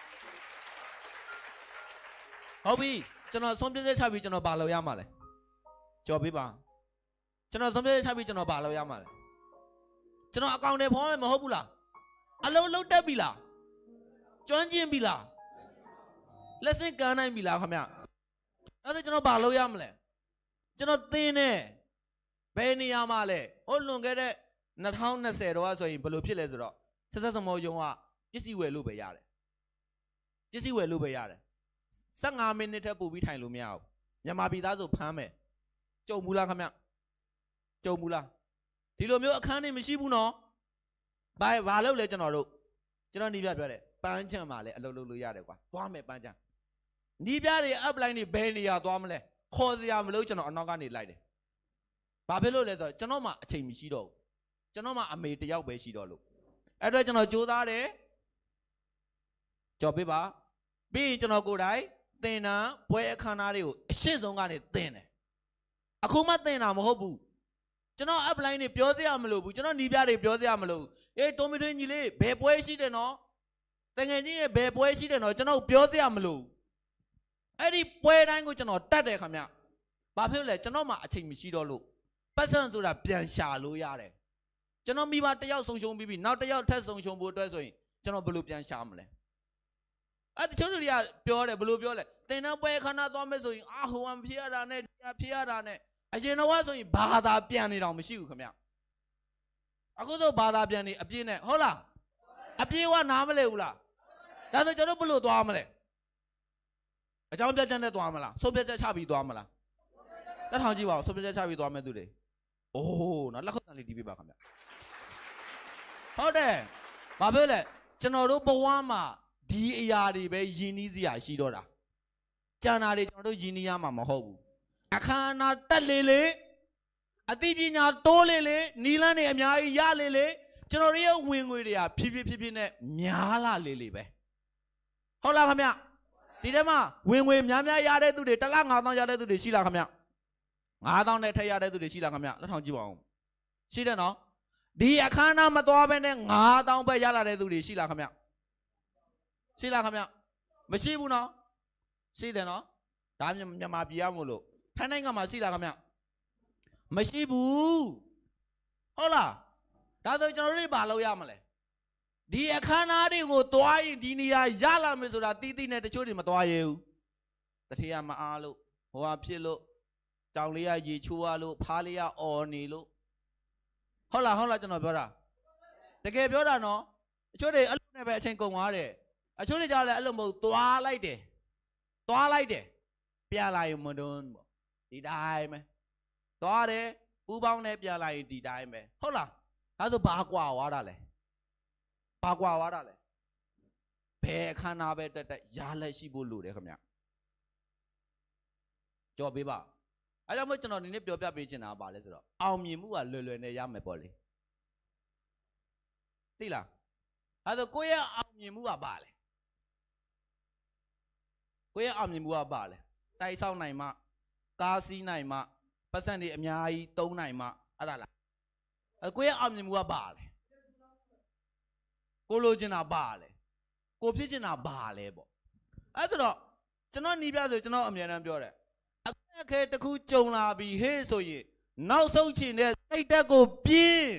A: ဟုတ်ပြီကျွန်တော်ဆုံးဖြတ်ချက်ချပြီးကျွန်တော်ဘာလုပ်ရမှာလဲကြော်ပေးပါကျွန်တော်ဆုံးဖြတ်ချက်ချပြီးကျွန်တော်ဘာလုပ်ရမှာလဲကျွန်တော်အကောင့်နဲ့ဖော်မယ်မဟုတ်ဘူးလားအလုံးလုံးတက်ပြီလားကျွမ်းကျင်ပြီလားလက်စင်ကန်နိုင်ပြီလားခင်ဗျအဲ့ဒါကျွန်တော်ဘာလုပ်ရမလဲကျွန်တော်သင်နေဘယ်နေရာမှာလဲဟိုလွန်ခဲ့တဲ့၂၀၂၀တော့ဆိုရင်ဘယ်လိုဖြစ်လဲဆိုတော့ဆက်ဆက်စမောယုံကပစ္စည်းဝယ်လို့ပဲရတယ်ပစ္စည်းဝယ်လို့ပဲရတယ်၁၅မိနစ်ထက်ပိုပြီးထိုင်လို့မရဘူးမြန်မာပြည်သားဆိုဖမ်းမယ်ကြုံဘူးလားခင်ဗျကြုံဘူးလားဒီလိုမျိုးအခန်းတွေမရှိဘူးနော်ဘာဘာလုပ်လဲကျွန်တော်တို့ကျွန်တော်နီးပြပြောတယ်ပန်းချံမှာလဲအလုပ်လုပ်လို့ရတယ်ကွာသွားမယ်ပန်းချံနီးပြတွေ upline တွေဘယ်နေရာသွားမလဲခေါ်စရာမလို့ကျွန်တော်အနောက်ကနေလိုက်တယ်ဘာဖြစ်လို့လဲဆိုတော့ကျွန်တော်မှအချိန်မရှိတော့ဘူးကျွန်တော်မှအမေတယောက်ပဲရှိတော့လို့အဲ့တော့ကျွန်တော်ကြိုးစားတယ်ကြော်ပေးပါပြီးရင်ကျွန်တော်ကိုယ်တိုင်သင်တန်းဘွဲအခမ်းအနားတွေကိုအရှိဆုံးကနေသင်တယ်အခုမှသင်တာမဟုတ်ဘူးကျွန်တော် upline တွေပြောစရာမလိုဘူးကျွန်တော်နီးပြတွေပြောစရာမလိုဘူးအေးတိုမီတွင်ကြီးလေးဘယ်ပွဲရှိတယ်နော်တကယ်ကြီးရဲ့ဘယ်ပွဲရှိတယ်နော်ကျွန်တော်ပြောစရာမလိုအဲ့ဒီပွဲတိုင်းကိုကျွန်တော်တတ်တယ်ခင်ဗျဘာဖြစ်လဲကျွန်တော်မှအချိန်မရှိတော့လို့ပတ်စံဆိုတာပြန်ရှာလို့ရတယ်ကျွန်တော်မိဘတယောက်ဆုံရှုံပြီးပြီနောက်တယောက်ထပ်ဆုံရှုံဖို့အတွက်ဆိုရင်ကျွန်တော်ဘယ်လိုပြန်ရှာမလဲအဲ့တချို့လူတွေကပြောတယ်ဘယ်လိုပြောလဲတင်တန်းပွဲခဏသွားမယ်ဆိုရင်အာဟိုကဖြစ်ရတာနဲ့ဖြစ်ရတာနဲ့အရင်တော့ဆိုရင်ဘာသာပြန်နေတော့မရှိဘူးခင်ဗျအခုဆိုဘာသာပြန်နေအပြည့်နဲ့ဟုတ်လားအပြည့်ကနားမလဲဘူးလားဒါဆိုကျွန်တော်ဘယ်လိုသွားမလဲအကြောင်းပြချက်နဲ့သွားမလားဆုံးဖြတ်ချက်ချပြီးသွားမလားလက်ထောင်ကြည့်ပါဦးဆုံးဖြတ်ချက်ချပြီးသွားမယ်သူတွေအိုးနော်လက်ခုပ်တန်လေးတီးပေးပါခင်ဗျဟုတ်တယ်ဘာဖြစ်လဲကျွန်တော်တို့ဘဝမှာဒီအရာတွေပဲယဉ်နီးစရာရှိတော့တာကျန်တာတွေကျွန်တော်တို့ယဉ်နီးရမှာမဟုတ်ဘူးအခမ်းအနားတက်လေလေအသိပညာတိုးလေလေနီလန်းတွေအများကြီးရလေလေကျွန်တော်တို့ရဲ့ဝင်ငွေတွေကဖြည်းဖြည်းဖြည်းဖြည်းနဲ့များလာလေလေပဲဟုတ်လားခင်ဗျဒီထဲမှာဝင်ငွေများများရတဲ့သူတွေတစ်လငါးသောင်းရတဲ့သူတွေရှိလားခင်ဗျငါးသောင်းနဲ့ထက်ရတဲ့သူတွေရှိလားခင်ဗျလက်ထောင်ကြည့်ပါဦးရှိတယ်နော်ဒီအခမ်းအနားမသွားဘဲနဲ့ငါးသောင်းပဲရလာတဲ့သူတွေရှိလားခင်ဗျရှိလားခင်ဗျမရှိဘူးနော်ရှိတယ်နော်ဒါမြန်မာပြည်ရမို့လို့ထိုင်းနိုင်ငံမှာရှိလားခင်ဗျမရှိဘူးဟုတ်လားဒါဆိုကျွန်တော်တို့ဘာလုပ်ရမလဲဒီအခမ်းအနားတွေကိုတွားရင်ဒီနေရာရလာမယ်ဆိုတာတီးတီးနဲ့တချို့တွေမတွားရဘူးတထေးကမအားလို့ဟိုဟာဖြစ်လို့တောင်လေးကရေချိုးရလို့ဖားလေးကအော်နေလို့ဟုတ်လားဟုတ်လားကျွန်တော်ပြောတာတကယ်ပြောတာနော်အချို့တွေအဲ့လိုနဲ့ပဲအချိန်ကုန်သွားတယ်အချို့တွေကြောင့်လည်းအဲ့လိုမဟုတ်တွားလိုက်တယ်တွားလိုက်တယ်ပြန်လာရင်မတွန်းပေါ့ဒီတိုင်းပဲတွားတယ်ပူပေါင်းနဲ့ပြန်လာရင်ဒီတိုင်းပဲဟုတ်လားဒါဆိုဘာကွာသွားတာလဲဘာကွာသွားတာလဲဘယ်အခမ်းအနားပဲတက်တက်ရားလက်ရှိဖို့လိုတယ်ခင်ဗျကြော်ပေးပါအဲကြောင့်မို့ကျွန်တော်ဒီနေ့ပြောပြပေးချင်တာပါလဲဆိုတော့အောင်မြင်မှုကလွယ်လွယ်နဲ့ရမယ်ပေါ့လေသိလားအဲဆိုကိုယ့်ရဲ့အောင်မြင်မှုကပါလဲကိုယ့်ရဲ့အောင်မြင်မှုကပါလဲတိုက်ဆောက်နိုင်မှကားစီးနိုင်မှပတ်စံတွေအများကြီးတုံးနိုင်မှအဲ့ဒါလားအဲကိုယ့်ရဲ့အောင်မြင်မှုကပါလဲကိုလိုချင်တာပါလဲကိုဖြစ်ချင်တာပါလဲပေါ့အဲဆိုတော့ကျွန်တော်နီးပြဆိုကျွန်တော်အမြဲတမ်းပြောတယ်အခက်အခဲတစ်ခုကြုံလာပြီဟေးဆိုရင်နောက်ဆုံးချင်တဲ့စိတ်တက်ကိုပြင်း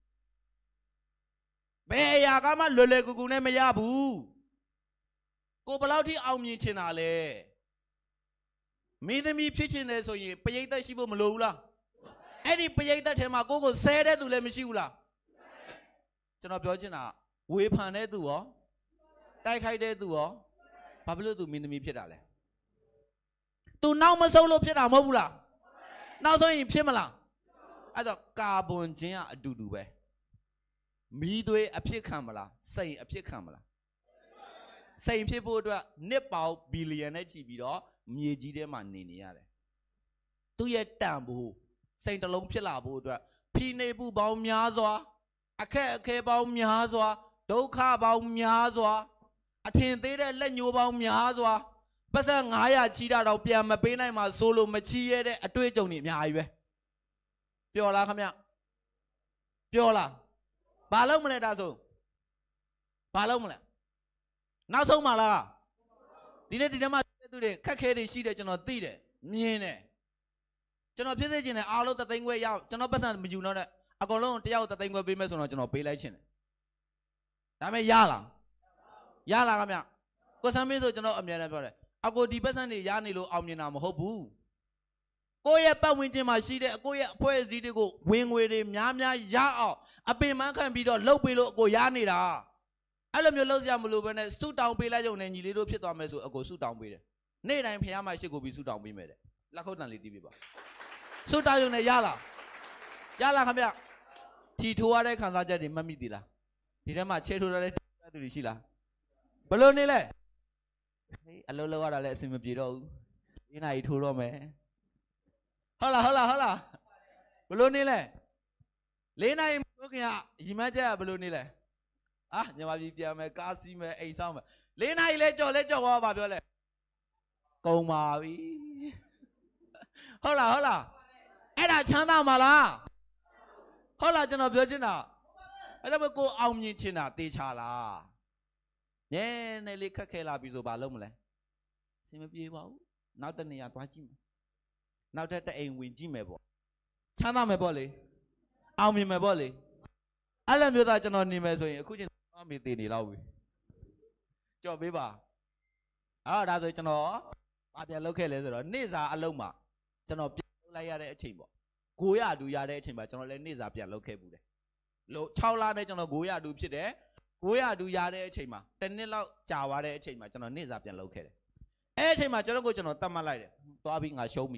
A: ဘယ်အရာကမှလွယ်လွယ်ကူကူနဲ့မရဘူးကိုဘယ်လောက်ထိအောင်မြင်ချင်တာလဲမင်းသမီးဖြစ်ချင်တယ်ဆိုရင်ပရိသတ်ရှိဖို့မလိုဘူးလားအဲ့ဒီပရိသတ်ထဲမှာကိုကိုဆဲတဲ့သူလည်းမရှိဘူးလားကျွန်တော်ပြောချင်တာဝေဖန်တဲ့သူရောတိုက်ခိုက်တဲ့သူရောဘာဖြစ်လို့သူမင်းသမီးဖြစ်တာလဲသူနောက်မဆုံးလို့ဖြစ်တာမဟုတ်ဘူးလားနောက်ဆုံးရင်ဖြစ်မလားအဲ့တော့ကာဗွန်ချင်းကအတူတူပဲမီးသွေးအဖြစ်ခံမလားစိန်အဖြစ်ခံမလားစိန်ဖြစ်ဖို့အတွက်နှစ်ပေါင်းဘီလီယံနဲ့ချီပြီးတော့မြေကြီးထဲမှာနေနေရတယ်သူ့ရဲ့တန်ဖိုးစိန်တစ်လုံးဖြစ်လာဖို့အတွက်ဖိနေမှုပေါင်းများစွာအခက်အခဲပေါင်းများစွာဒုက္ခပေါင်းများစွာအထင်သေးတဲ့လက်ညှိုးပေါင်းများစွာပတ်စံငါးရာချီတာတော့ပြန်မပေးနိုင်မှာဆိုလို့မချီရတဲ့အတွေ့အကြုံတွေအများကြီးပဲပျော်လားခမပျော်လားဘာလို့မလဲဒါဆိုဘာလို့မလဲနောက်ဆုံးမှလားဒီနေ့ဒီနေ့မှသူတွေခက်ခဲတွေရှိတယ်ကျွန်တော်သိတယ်မြင်တယ်ကျွန်တော်ဖြစ်စေချင်တယ်အားလုံးတသိန်းခွဲရကျွန်တော်ပတ်စံမယူတော့တဲ့အကုန်လုံးတယောက်တသိန်းခွဲပေးမယ်ဆိုတော့ကျွန်တော်ပေးလိုက်ချင်တယ်ဒါပေမဲ့ရလားရလားခမကိုစမ်းမေးဆိုကျွန်တော်အမြဲတမ်းပြောတယ်အကိုဒီပတ်စံတွေရနေလို့အောင်မြင်တာမဟုတ်ဘူးကိုယ့်ရဲ့ပတ်ဝန်းကျင်မှာရှိတဲ့အကိုရဲ့အဖွဲ့အစည်းတွေကိုဝင်ငွေတွေများများရအောင်အပင်ပန်းခံပြီးတော့လှုပ်ပေးလို့အကိုရနေတာအဲ့လိုမျိုးလှုပ်စရာမလိုဘဲနဲ့စုတောင်းပေးလိုက်ရုံနဲ့ညီလေးတို့ဖြစ်သွားမယ်ဆိုအကိုစုတောင်းပေးတယ်နေ့တိုင်းဖះမရှိကိုပြီးစုတောင်းပေးမယ်တဲ့လက်ခုပ်တန်လေးတီးပြပါစုတောင်းရုံနဲ့ရလားရလားခင်ဗျထီထိုးရတဲ့ခံစားချက်တွေမှတ်မိသေးလားဒီထဲမှာချဲထိုးရတဲ့သူတွေရှိလားဘယ်လိုနေလဲဟေးအလုံးလောက်ရတာလည်းအဆင်မပြေတော့ဘူးဒီနာကြီးထိုးတော့မယ်ဟုတ်လားဟုတ်လားဟုတ်လားဘယ်လိုနေလဲလေးနိုင်မိုးခင်ကရီမန်းချက်ကဘယ်လိုနေလဲအာညမပြည်ပြန်မယ်ကားစီးမယ်အိမ်ဆောင်မယ်လေးနိုင်လဲကြော်လဲကြော်သွားပါပြောလဲကုန်ပါပြီဟုတ်လားဟုတ်လားအဲ့ဒါချမ်းသာမှာလားဟုတ်လားကျွန်တော်ပြောချင်တာအဲ့ဒါပဲကိုအောင်မြင်ချင်တာတေချာလားနည်းနည်းလေးခက်ခဲလာပြီဆိုဘာလုပ်မလဲအဆင်မပြေပါဘူးနောက်တနေရာသွားကြည့်မယ်နောက်ထပ်တအိမ်ဝင်ကြည့်မယ်ပေါ့ချမ်းသာမယ်ပေါ့လေအောင်မြင်မယ်ပေါ့လေအဲ့လိုမျိုးသားကျွန်တော်နေမယ်ဆိုရင်အခုချင်းသွားမေးသေးနေတော့ပြီကြော်ပေးပါအော်ဒါဆိုကျွန်တော်ဘာပြန်လုပ်ခဲ့လဲဆိုတော့နေ့စာအလုံးမှာကျွန်တော်ပြန်လုပ်လိုက်ရတဲ့အချိန်ပေါ့ကိုရတူရတဲ့အချိန်မှာကျွန်တော်လည်းနေ့စာပြန်လုပ်ခဲ့ဘူးတယ်လို့၆လနဲ့ကျွန်တော်ကိုရတူဖြစ်တယ်ကိုရတူရတဲ့အချိန်မှာတစ်နှစ်လောက်ကြာသွားတဲ့အချိန်မှာကျွန်တော်နေ့စာပြန်လုပ်ခဲ့တယ်အဲ့အချိန်မှာကျွန်တော်ကိုကျွန်တော်တတ်မှတ်လိုက်တယ်သွားပြီးငါရှုံးပြီ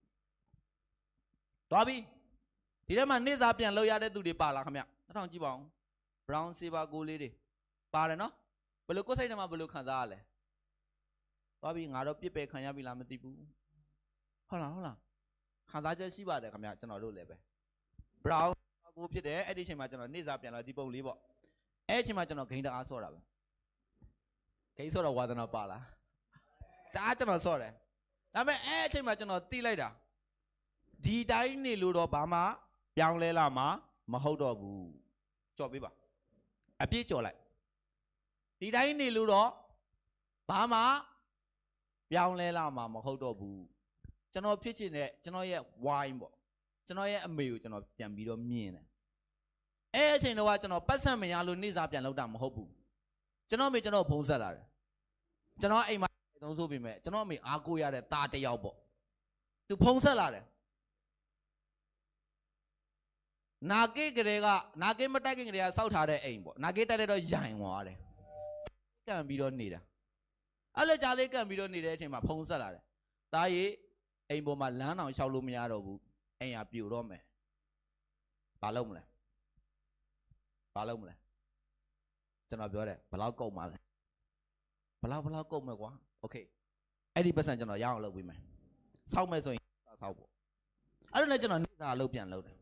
A: သွားပြီဒီထဲမှာနေ့စာပြန်လုပ်ရတဲ့သူတွေပါလားခင်ဗျနှစ်ထောင်ကြည့်ပါဦး brown silver ကိုလေးတွေပါတယ်နော်ဘယ်လိုကိုယ်စိတ်ထဲမှာဘယ်လိုခံစားရလဲသွားပြီးငါတော့ပြစ်ပယ်ခံရပြီလားမသိဘူးဟုတ်လားဟုတ်လားခံစားချက်ရှိပါတယ်ခင်ဗျကျွန်တော်တို့လည်းပဲ brown ကိုဖြစ်တယ်အဲ့ဒီအချိန်မှာကျွန်တော်နေ့စာပြန်လာဒီပုံလေးပေါ့အဲ့ဒီအချိန်မှာကျွန်တော်ဂိမ်းတအားဆော့တာပဲဂိမ်းဆော့တော့ဝါသနာပါလားတအားကျွန်တော်ဆော့တယ်ဒါပေမဲ့အဲ့အချိန်မှာကျွန်တော်သိလိုက်တာဒီတိုင်းနေလို့တော့ဘာမှပြောင်းလဲလာမှာမဟုတ်တော့ဘူးကြော်ပေးပါအပြည့်ကြော်လိုက်ဒီတိုင်းနေလို့တော့ဘာမှပြောင်းလဲလာမှာမဟုတ်တော့ဘူးကျွန်တော်ဖြစ်ချင်တဲ့ကျွန်တော်ရဲ့ wine ပေါ့ကျွန်တော်ရဲ့အမေကိုကျွန်တော်ပြန်ပြီးတော့မြင်တယ်အဲအချိန်တော့ကျွန်တော်ပတ်စံမရလို့နေစားပြန်လောက်တာမဟုတ်ဘူးကျွန်တော်အမေကျွန်တော်ဖုံးဆက်လာတယ်ကျွန်တော်အိမ်မှာသုံးဆိုပြီမဲ့ကျွန်တော်အမေအားကိုရတဲ့ตาတယောက်ပေါ့သူဖုံးဆက်လာတယ်နာကေကလေးကနာကေမတိုက်ကင်ကလေးကစောက်ထားတဲ့အိမ်ပေါ့နာကေတက်တဲ့တော့ရိုင်သွားတယ်ကံပြီးတော့နေတာအဲ့လိုကြားလေးကံပြီးတော့နေတဲ့အချိန်မှာဖုံးဆက်လာတယ်ဒါရီအိမ်ပေါ်မှာလမ်းအောင်လျှောက်လို့မရတော့ဘူးအိမ်ကပြိုတော့မယ်ဘာလုပ်မလဲဘာလုပ်မလဲကျွန်တော်ပြောတယ်ဘယ်လောက်ကုန်ပါလဲဘယ်လောက်ဘယ်လောက်ကုန်မယ်ကွာโอเคအဲ့ဒီပတ်စံကျွန်တော်ရအောင်လုပ်ပေးမယ်စောက်မယ်ဆိုရင်စောက်ပေါ့အဲ့လိုနဲ့ကျွန်တော်နေစာလုပ်ပြန်လုပ်တယ်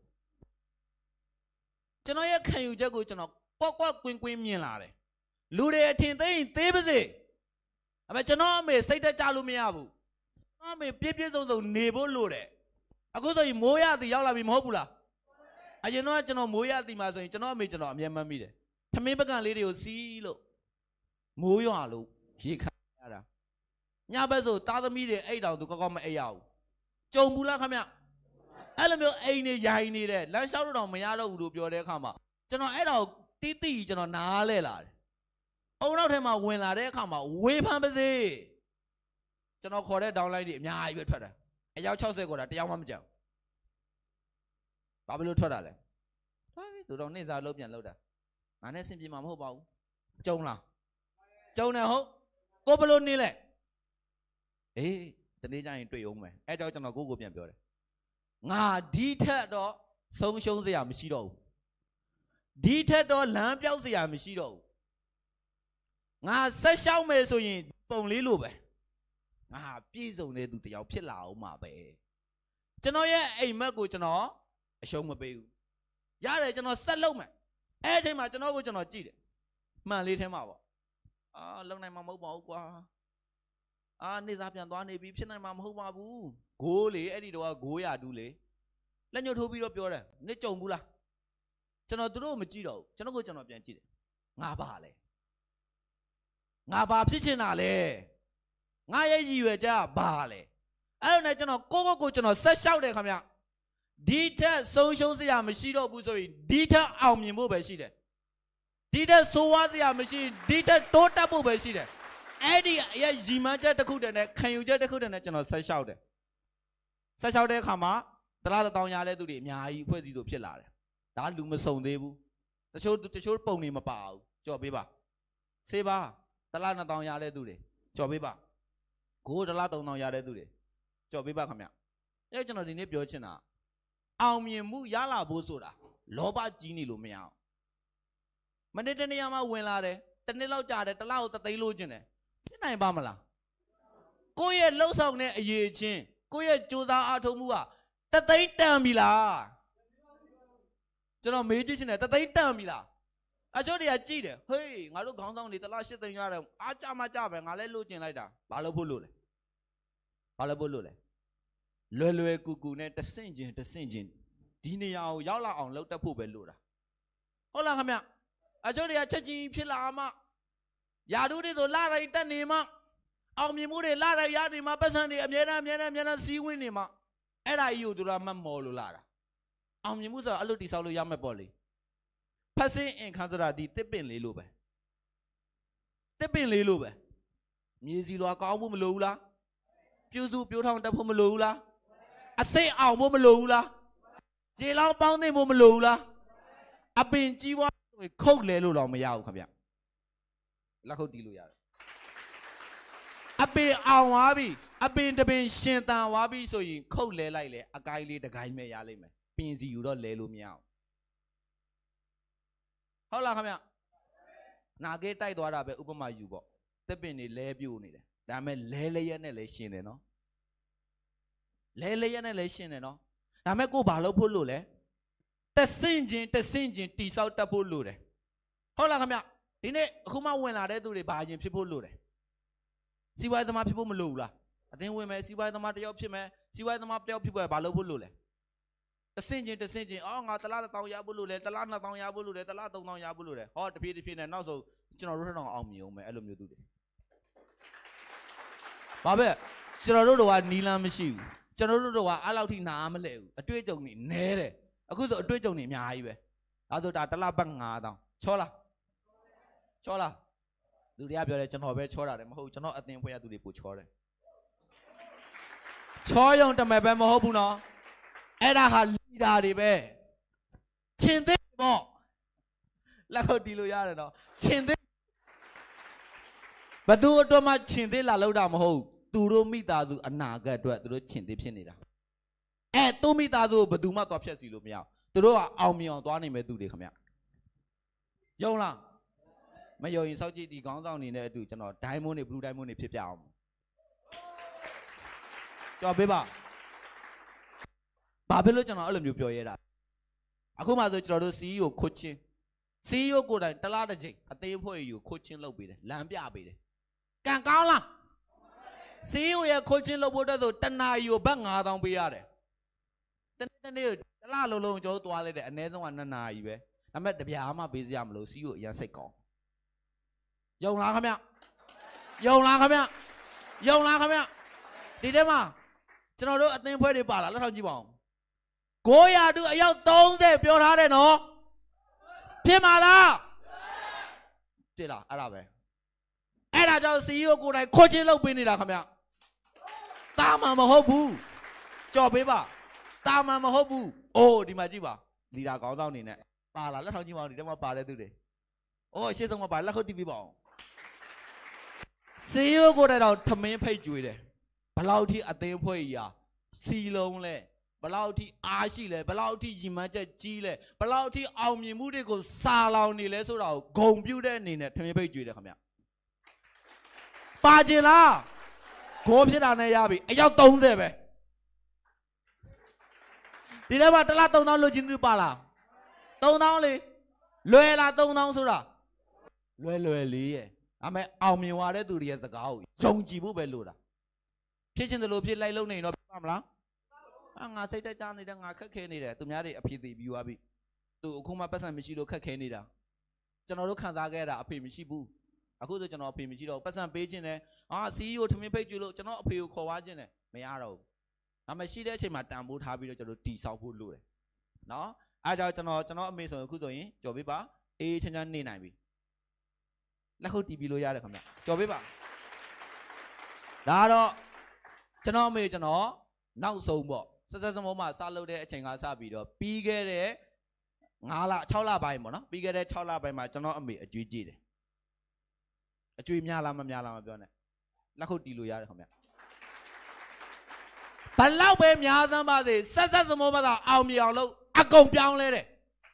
A: ကျွန်တော်ရဲ့ခံယူချက်ကိုကျွန်တော်ကွက်ကွက်ကွင်းကွင်းမြင်လာတယ်လူတွေအထင်သိရင်သေးပါစေဒါပေမဲ့ကျွန်တော်အမေစိတ်သက်ကြလို့မရဘူးကျွန်တော်အမေပြည့်ပြည့်စုံစုံနေဖို့လိုတယ်အခုဆိုရင်မိုးရသည်ရောက်လာပြီမဟုတ်ဘူးလားအရင်တော့ကျွန်တော်မိုးရသည်မှာဆိုရင်ကျွန်တော်အမေကျွန်တော်အမြဲမှတ်မိတယ်ထမင်းပကံလေးတွေကိုစီးလို့မိုးရွာလို့ရေခါရတာညဘက်ဆိုသားသမီးတွေအိတ်တောင်သူကောက်ကောက်မအိတ်ရဘူးကြုံဘူးလားခင်ဗျအဲ့လိုမျိုးအိမ်နေရိုင်နေတဲ့လမ်းလျှောက်တော့မရတော့ဘူးလို့ပြောတဲ့အခါမှာကျွန်တော်အဲ့တော့တီးတီးကျွန်တော်နားလဲလာတယ်အုံနောက်ထဲမှာဝင်လာတဲ့အခါမှာဝေးဖမ်းပါစေကျွန်တော်ခေါ်တဲ့ဒေါင်းလိုက်တွေအများကြီးပဲထွက်တာအယောက်၆၀ကိုတာတယောက်မှမကြောက်ဘာဖြစ်လို့ထွက်တာလဲဟာသူတော့နေစားလုံးပြန်လောက်တာငါနဲ့ဆင်ပြေမှာမဟုတ်ပါဘူးကြုံလားကြုံတယ်ဟုတ်ကိုဘလို့နေလဲအေးတနေ့ကျရင်တွေ့အောင်မယ်အဲကြောင့်ကျွန်တော်ကိုကိုပြန်ပြောတယ်ငါဒီထက်တော့ဆုံးရှုံးစရာမရှိတော့ဘူးဒီထက်တော့လမ်းပြောက်စရာမရှိတော့ဘူးငါဆက်လျှောက်မယ်ဆိုရင်ပုံလေးလိုပဲငါပြည့်စုံတဲ့သူတယောက်ဖြစ်လာအောင်မှာပဲကျွန်တော်ရဲ့အိမ်မက်ကိုကျွန်တော်အရှုံးမပေးဘူးရတယ်ကျွန်တော်ဆက်လုပ်မယ်အဲအချိန်မှာကျွန်တော်ကိုကျွန်တော်ကြည့်တယ်မှန်လေးထဲမှာပေါ့အာလုံနိုင်မှာမဟုတ်ပါဘူးကွာအာနေစားပြန်သွားနေပြီဖြစ်နိုင်မှာမဟုတ်ပါဘူးဂိုးလေအဲ့ဒီတော့ဂိုးရတူးလေလက်ညှိုးထိုးပြီးတော့ပြောတယ်နေကြုံဘူးလားကျွန်တော်တို့မကြည့်တော့ဘူးကျွန်တော်ကိုကျွန်တော်ပြန်ကြည့်တယ်ငါပါလဲငါဘာဖြစ်ချင်တာလဲငါရဲ့ရည်ရွယ်ချက်ကဘာလဲအဲ့တော့ねကျွန်တော်ကိုကိုကိုကျွန်တော်ဆက်လျှောက်တယ်ခင်ဗျဒီထက်ဆုံးရှုံးစရာမရှိတော့ဘူးဆိုရင်ဒီထက်အောင်မြင်ဖို့ပဲရှိတယ်ဒီထက်ဆိုးဝါးစရာမရှိဒီထက်တိုးတက်ဖို့ပဲရှိတယ်အဲ့ဒီရဲ့ရီမန်းချက်တစ်ခုတည်းနဲ့ခံယူချက်တစ်ခုတည်းနဲ့ကျွန်တော်ဆက်လျှောက်တယ်ဆက်လျှောက်တဲ့အခါမှာတလားတောင်ရတဲ့သူတွေအများကြီးအဖွဲ့အစည်းဆိုဖြစ်လာတယ်ဒါလူမစုံသေးဘူးတချို့တချို့ပုံတွေမပါဘူးကြော်ပေးပါဆေးပါတလားနှစ်တောင်ရတဲ့သူတွေကြော်ပေးပါကိုတလားသုံးတောင်ရတဲ့သူတွေကြော်ပေးပါခင်ဗျအဲ့ကျွန်တော်ဒီနေ့ပြောချင်တာအောင်မြင်မှုရလာဖို့ဆိုတာလောဘကြီးနေလို့မရအောင်မနေ့တနေ့မှဝင်လာတယ်တနေ့လောက်ကြာတယ်တလားကိုတသိန်းလို့ကျင်တယ်ဖြစ်နိုင်ပါမလားကိုယ့်ရဲ့လှုပ်ဆောင်တဲ့အရေးချင်းကိုယ့်ရဲ့ကြိုးစားအားထုတ်မှုကတသိန်းတန်ပြီလားကျွန်တော်မေးကြည့်ရှင်တယ်တသိန်းတန်ပြီလားအချို့တွေကကြည့်တယ်ဟေးငါတို့ခေါင်းဆောင်တွေတလားရှစ်သိန်းရတယ်အားကြမကြပဲငါလည်းလို့ကျင်လိုက်တာဘာလို့ဖို့လို့လဲဘာလို့ဖို့လို့လဲလွယ်လွယ်ကူကူနဲ့တဆင့်ချင်းတဆင့်ချင်းဒီနေရာကိုရောက်လာအောင်လုပ်တတ်ဖို့ပဲလို့တာဟုတ်လားခင်ဗျအချို့တွေကချက်ချင်းဖြစ်လာမှယာတို့တွေဆိုလာတိုင်းတက်နေမှအောင်မြင်မှုတွေလာတိုင်းရနေမှပတ်စံတွေအမြဲတမ်းအမြဲတမ်းအမြဲတမ်းစီးဝင်နေမှအဲ့ဒါကြီးကိုသူတို့ကမှတ်မော်လို့လာတာအောင်မြင်မှုဆိုတော့အဲ့လိုတိဆောက်လို့ရမယ်ပေါ့လေဖက်စင်းအင်ခန်းဆိုတာဒီတစ်ပင်လေးလို့ပဲတစ်ပင်လေးလို့ပဲမြေစီလွာကောင်းဖို့မလိုဘူးလားပြူစုပြိုးထောင်တက်ဖို့မလိုဘူးလားအစိတ်အောင်ဖို့မလိုဘူးလားခြေလောင်းပေါင်းသိမ့်ဖို့မလိုဘူးလားအပင်ကြီးပွားခုတ်လဲလို့တော့မရဘူးခင်ဗျလက်ခုတ်တီးလို့ရတယ်အပင်အောင်သွားပြီအပင်တပင်ရှင်တန်သွားပြီဆိုရင်ခုတ်လဲလိုက်လေအကိုင်းလေးတကိုင်းမဲ့ရလိမ့်မယ်ပင်စီယူတော့လဲလို့မရအောင်ဟုတ်လားခင်ဗျနာကေးတိုက်သွားတာပဲဥပမာယူပေါ့တစ်ပင်တွေလဲပြို့နေတယ်ဒါပေမဲ့လဲလဲရက်နဲ့လဲရှင်တယ်နော်လဲလဲရက်နဲ့လဲရှင်တယ်နော်ဒါပေမဲ့ကိုဘာလို့ဖို့လို့လဲတဆင့်ချင်းတဆင့်ချင်းတိဆောက်တတ်ဖို့လို့တယ်ဟုတ်လားခင်ဗျဒီနေ့အခုမှဝင်လာတဲ့သူတွေဘာရင်ဖြစ်ဖို့လို့တယ်စီးပွားရေးသမားဖြစ်ဖို့မလိုဘူးလားအတင်းဝင်မယ်စီးပွားရေးသမားတယောက်ဖြစ်မယ်စီးပွားရေးသမားတယောက်ဖြစ်ဖို့ဘာလို့ဖို့လို့လဲတဆင့်ချင်းတဆင့်ချင်းအော်ငါတလားတစ်တောင်ရဖို့လို့လဲတလားနှစ်တောင်ရဖို့လို့လဲတလားသုံးတောင်ရဖို့လို့လဲဟောတဖြည်းတဖြည်းနဲ့နောက်ဆုံးကျွန်တော်တို့ထက်တော့အောင်မြင်အောင်မယ်အဲ့လိုမျိုးသူတွေဘာပဲကျွန်တော်တို့တော့နီလန်းမရှိဘူးကျွန်တော်တို့တော့အဲ့လောက်ထိနားမလဲဘူးအတွေ့အကြုံတွေနဲတယ်အခုဆိုအတွေ့အကြုံတွေအများကြီးပဲဒါဆိုဒါတစ်လပတ်ငါးတောင်းချောလားချောလားလူတွေကပြောတယ်ကျွန်တော်ပဲချောတာတယ်မဟုတ်ကျွန်တော်အသင်ဖွဲ့ရသူတွေပိုချောတယ်ချောရုံတမဲ့ပဲမဟုတ်ဘူးနော်အဲ့ဒါဟာလီဒါတွေပဲချင်းသိပေါ့လက်ခုပ်တီးလို့ရတယ်နော်ချင်းသိဘသူအတွက်မှချင်းသိလာလို့တာမဟုတ်သူတို့မိသားစုအနာဂတ်အတွက်သူတို့ချင်းသိဖြစ်နေတာအဲသူမိသားစုဘသူမှသွားဖြတ်စီလို့မရသူတို့ကအောင်မြင်အောင်သွားနိုင်မဲ့သူတွေခင်ဗျယုံလားမယုံရင်စောက်ကြည့်ဒီခေါင်းဆောင်နေတဲ့အတူကျွန်တော်ဒိုင်းမွန်းနေဘလူးဒိုင်းမွန်းနေဖြစ်ပြအောင်ကြော်ပေးပါဘာဖြစ်လို့ကျွန်တော်အဲ့လိုမျိုးပြောရဲတာအခုမှဆိုကျွန်တော်တို့ စီ အီ အို ခိုချင်း စီ အီ အို ကိုတိုင်တလားတစ်ချိန်အသေးဖွဲ့ယူခိုချင်းလုပ်ပေးတယ်လမ်းပြပေးတယ်ကံကောင်းလား စီ အီ အို ရဲ့ခိုချင်းလုပ်ဖို့အတွက်ဆိုတနာရီကိုဘတ်ငါးသောင်းပေးရတယ်တနေ့တနေ့တလားလုံးလုံးကျွန်တော်သွားလိုက်တယ်အနည်းဆုံးကနှစ်နာရီပဲဒါပေမဲ့တပြားမှပေးစရာမလို စီ အီ အို အရင်စိတ်ကောင်းယုံလားခင်ဗျယုံလားခင်ဗျယုံလားခင်ဗျဒီထဲမှာကျွန်တော်တို့အသင်းဖွဲ့တွေပါလားလက်ထောက်ကြည့်ပါဦးကိုရာတူအယောက်သုံးဆယ်ပြောထားတယ်နော်ဖြစ်မှာလားတိလားအဲ့ဒါပဲအဲ့ဒါကြောင့် စီ အီ အို ကိုယ်တိုင်ခိုချင်းလုပ်ပေးနေတာခင်ဗျတာမန်မဟုတ်ဘူးကြော်ပေးပါတာမန်မဟုတ်ဘူးအိုးဒီမှာကြည့်ပါလီဒါခေါင်းဆောင်နေနဲ့ပါလားလက်ထောက်ကြည့်ပါဦးဒီထဲမှာပါတဲ့သူတွေအိုးရှေ့ဆုံးမှာပါလက်ခုပ်တီးပေးပါဦးစီ အီ အို ကိုယ်တိုင်တော့ထမင်းဖိတ်ကြွေးတယ်ဘလောက်ထိအသင်းဖွဲ့ကြီးอ่ะစီလုံးလဲဘလောက်ထိအားရှိလဲဘလောက်ထိရီမန်းချက်ကြီးလဲဘလောက်ထိအောင်မြင်မှုတွေကိုစာလောင်နေလဲဆိုတာကိုဂုံပြုတ်တဲ့အနေနဲ့ထမင်းဖိတ်ကြွေးတယ်ခင်ဗျပါကျင်လားဂိုးဖြစ်တာနဲ့ရပြီအယောက်သုံးဆယ်ပဲဒီထဲမှာတစ်လားသုံးသောင်းလို့ချင်းသူပါလားသုံးသောင်းလေလွယ်လားသုံးသောင်းဆိုတာလွယ်လွယ်လေးရဲ့ဒါပေမဲ့အောင်မြင်သွားတဲ့သူတွေရဲ့စကားကိုယုံကြည်ဖို့ပဲလို့တာဖြစ်ချင်းသလိုဖြစ်လိုက်လုံနေတော့ပြမလားအာငါစိတ်တက်ကြနေတဲ့ငါခက်ခဲနေတယ်သူများတွေအဖေသေးပြီးသွားပြီသူအခုမှပတ်စံမရှိလို့ခက်ခဲနေတာကျွန်တော်တို့ခံစားခဲ့တာအဖေမရှိဘူးအခုဆိုကျွန်တော်အဖေမရှိတော့ပတ်စံပေးခြင်းနဲ့အာ စီ အီ အို ထမင်းပိတ်ကြလို့ကျွန်တော်အဖေကိုခေါ်သွားခြင်းနဲ့မရတော့ဘူးဒါမှရှိတဲ့အချိန်မှာတန်ဖိုးထားပြီးတော့ကျွန်တော်တီဆောက်ဖို့လိုတယ်နော်အားကြောင့်ကျွန်တော်ကျွန်တော်အမေဆိုရင်အခုဆိုရင်ကြော်ပေးပါအေးချမ်းချမ်းနေနိုင်ပြီလက်ခုပ်တီးပြီးလို့ရတယ်ခင်ဗျကြော်ပေးပါဒါတော့ကျွန်တော်အမေကျွန်တော်နောက်ဆုံးပေါ့ဆက်ဆက်စမောမှာစလုပ်တဲ့အချိန်ကစပြီးတော့ပြီးခဲ့တဲ့ငါးလခြောက်လပိုင်းပေါ့နော်ပြီးခဲ့တဲ့ခြောက်လပိုင်းမှာကျွန်တော်အမေအကျွေးကြည့်တယ်အကျွေးများလားမများလားမပြောနဲ့လက်ခုပ်တီးလို့ရတယ်ခင်ဗျဘလောက်ပဲများစမ်းပါစေဆက်ဆက်စမောမှာသာအောင်မြင်အောင်လုပ်အကုန်ပြောင်းလဲတယ်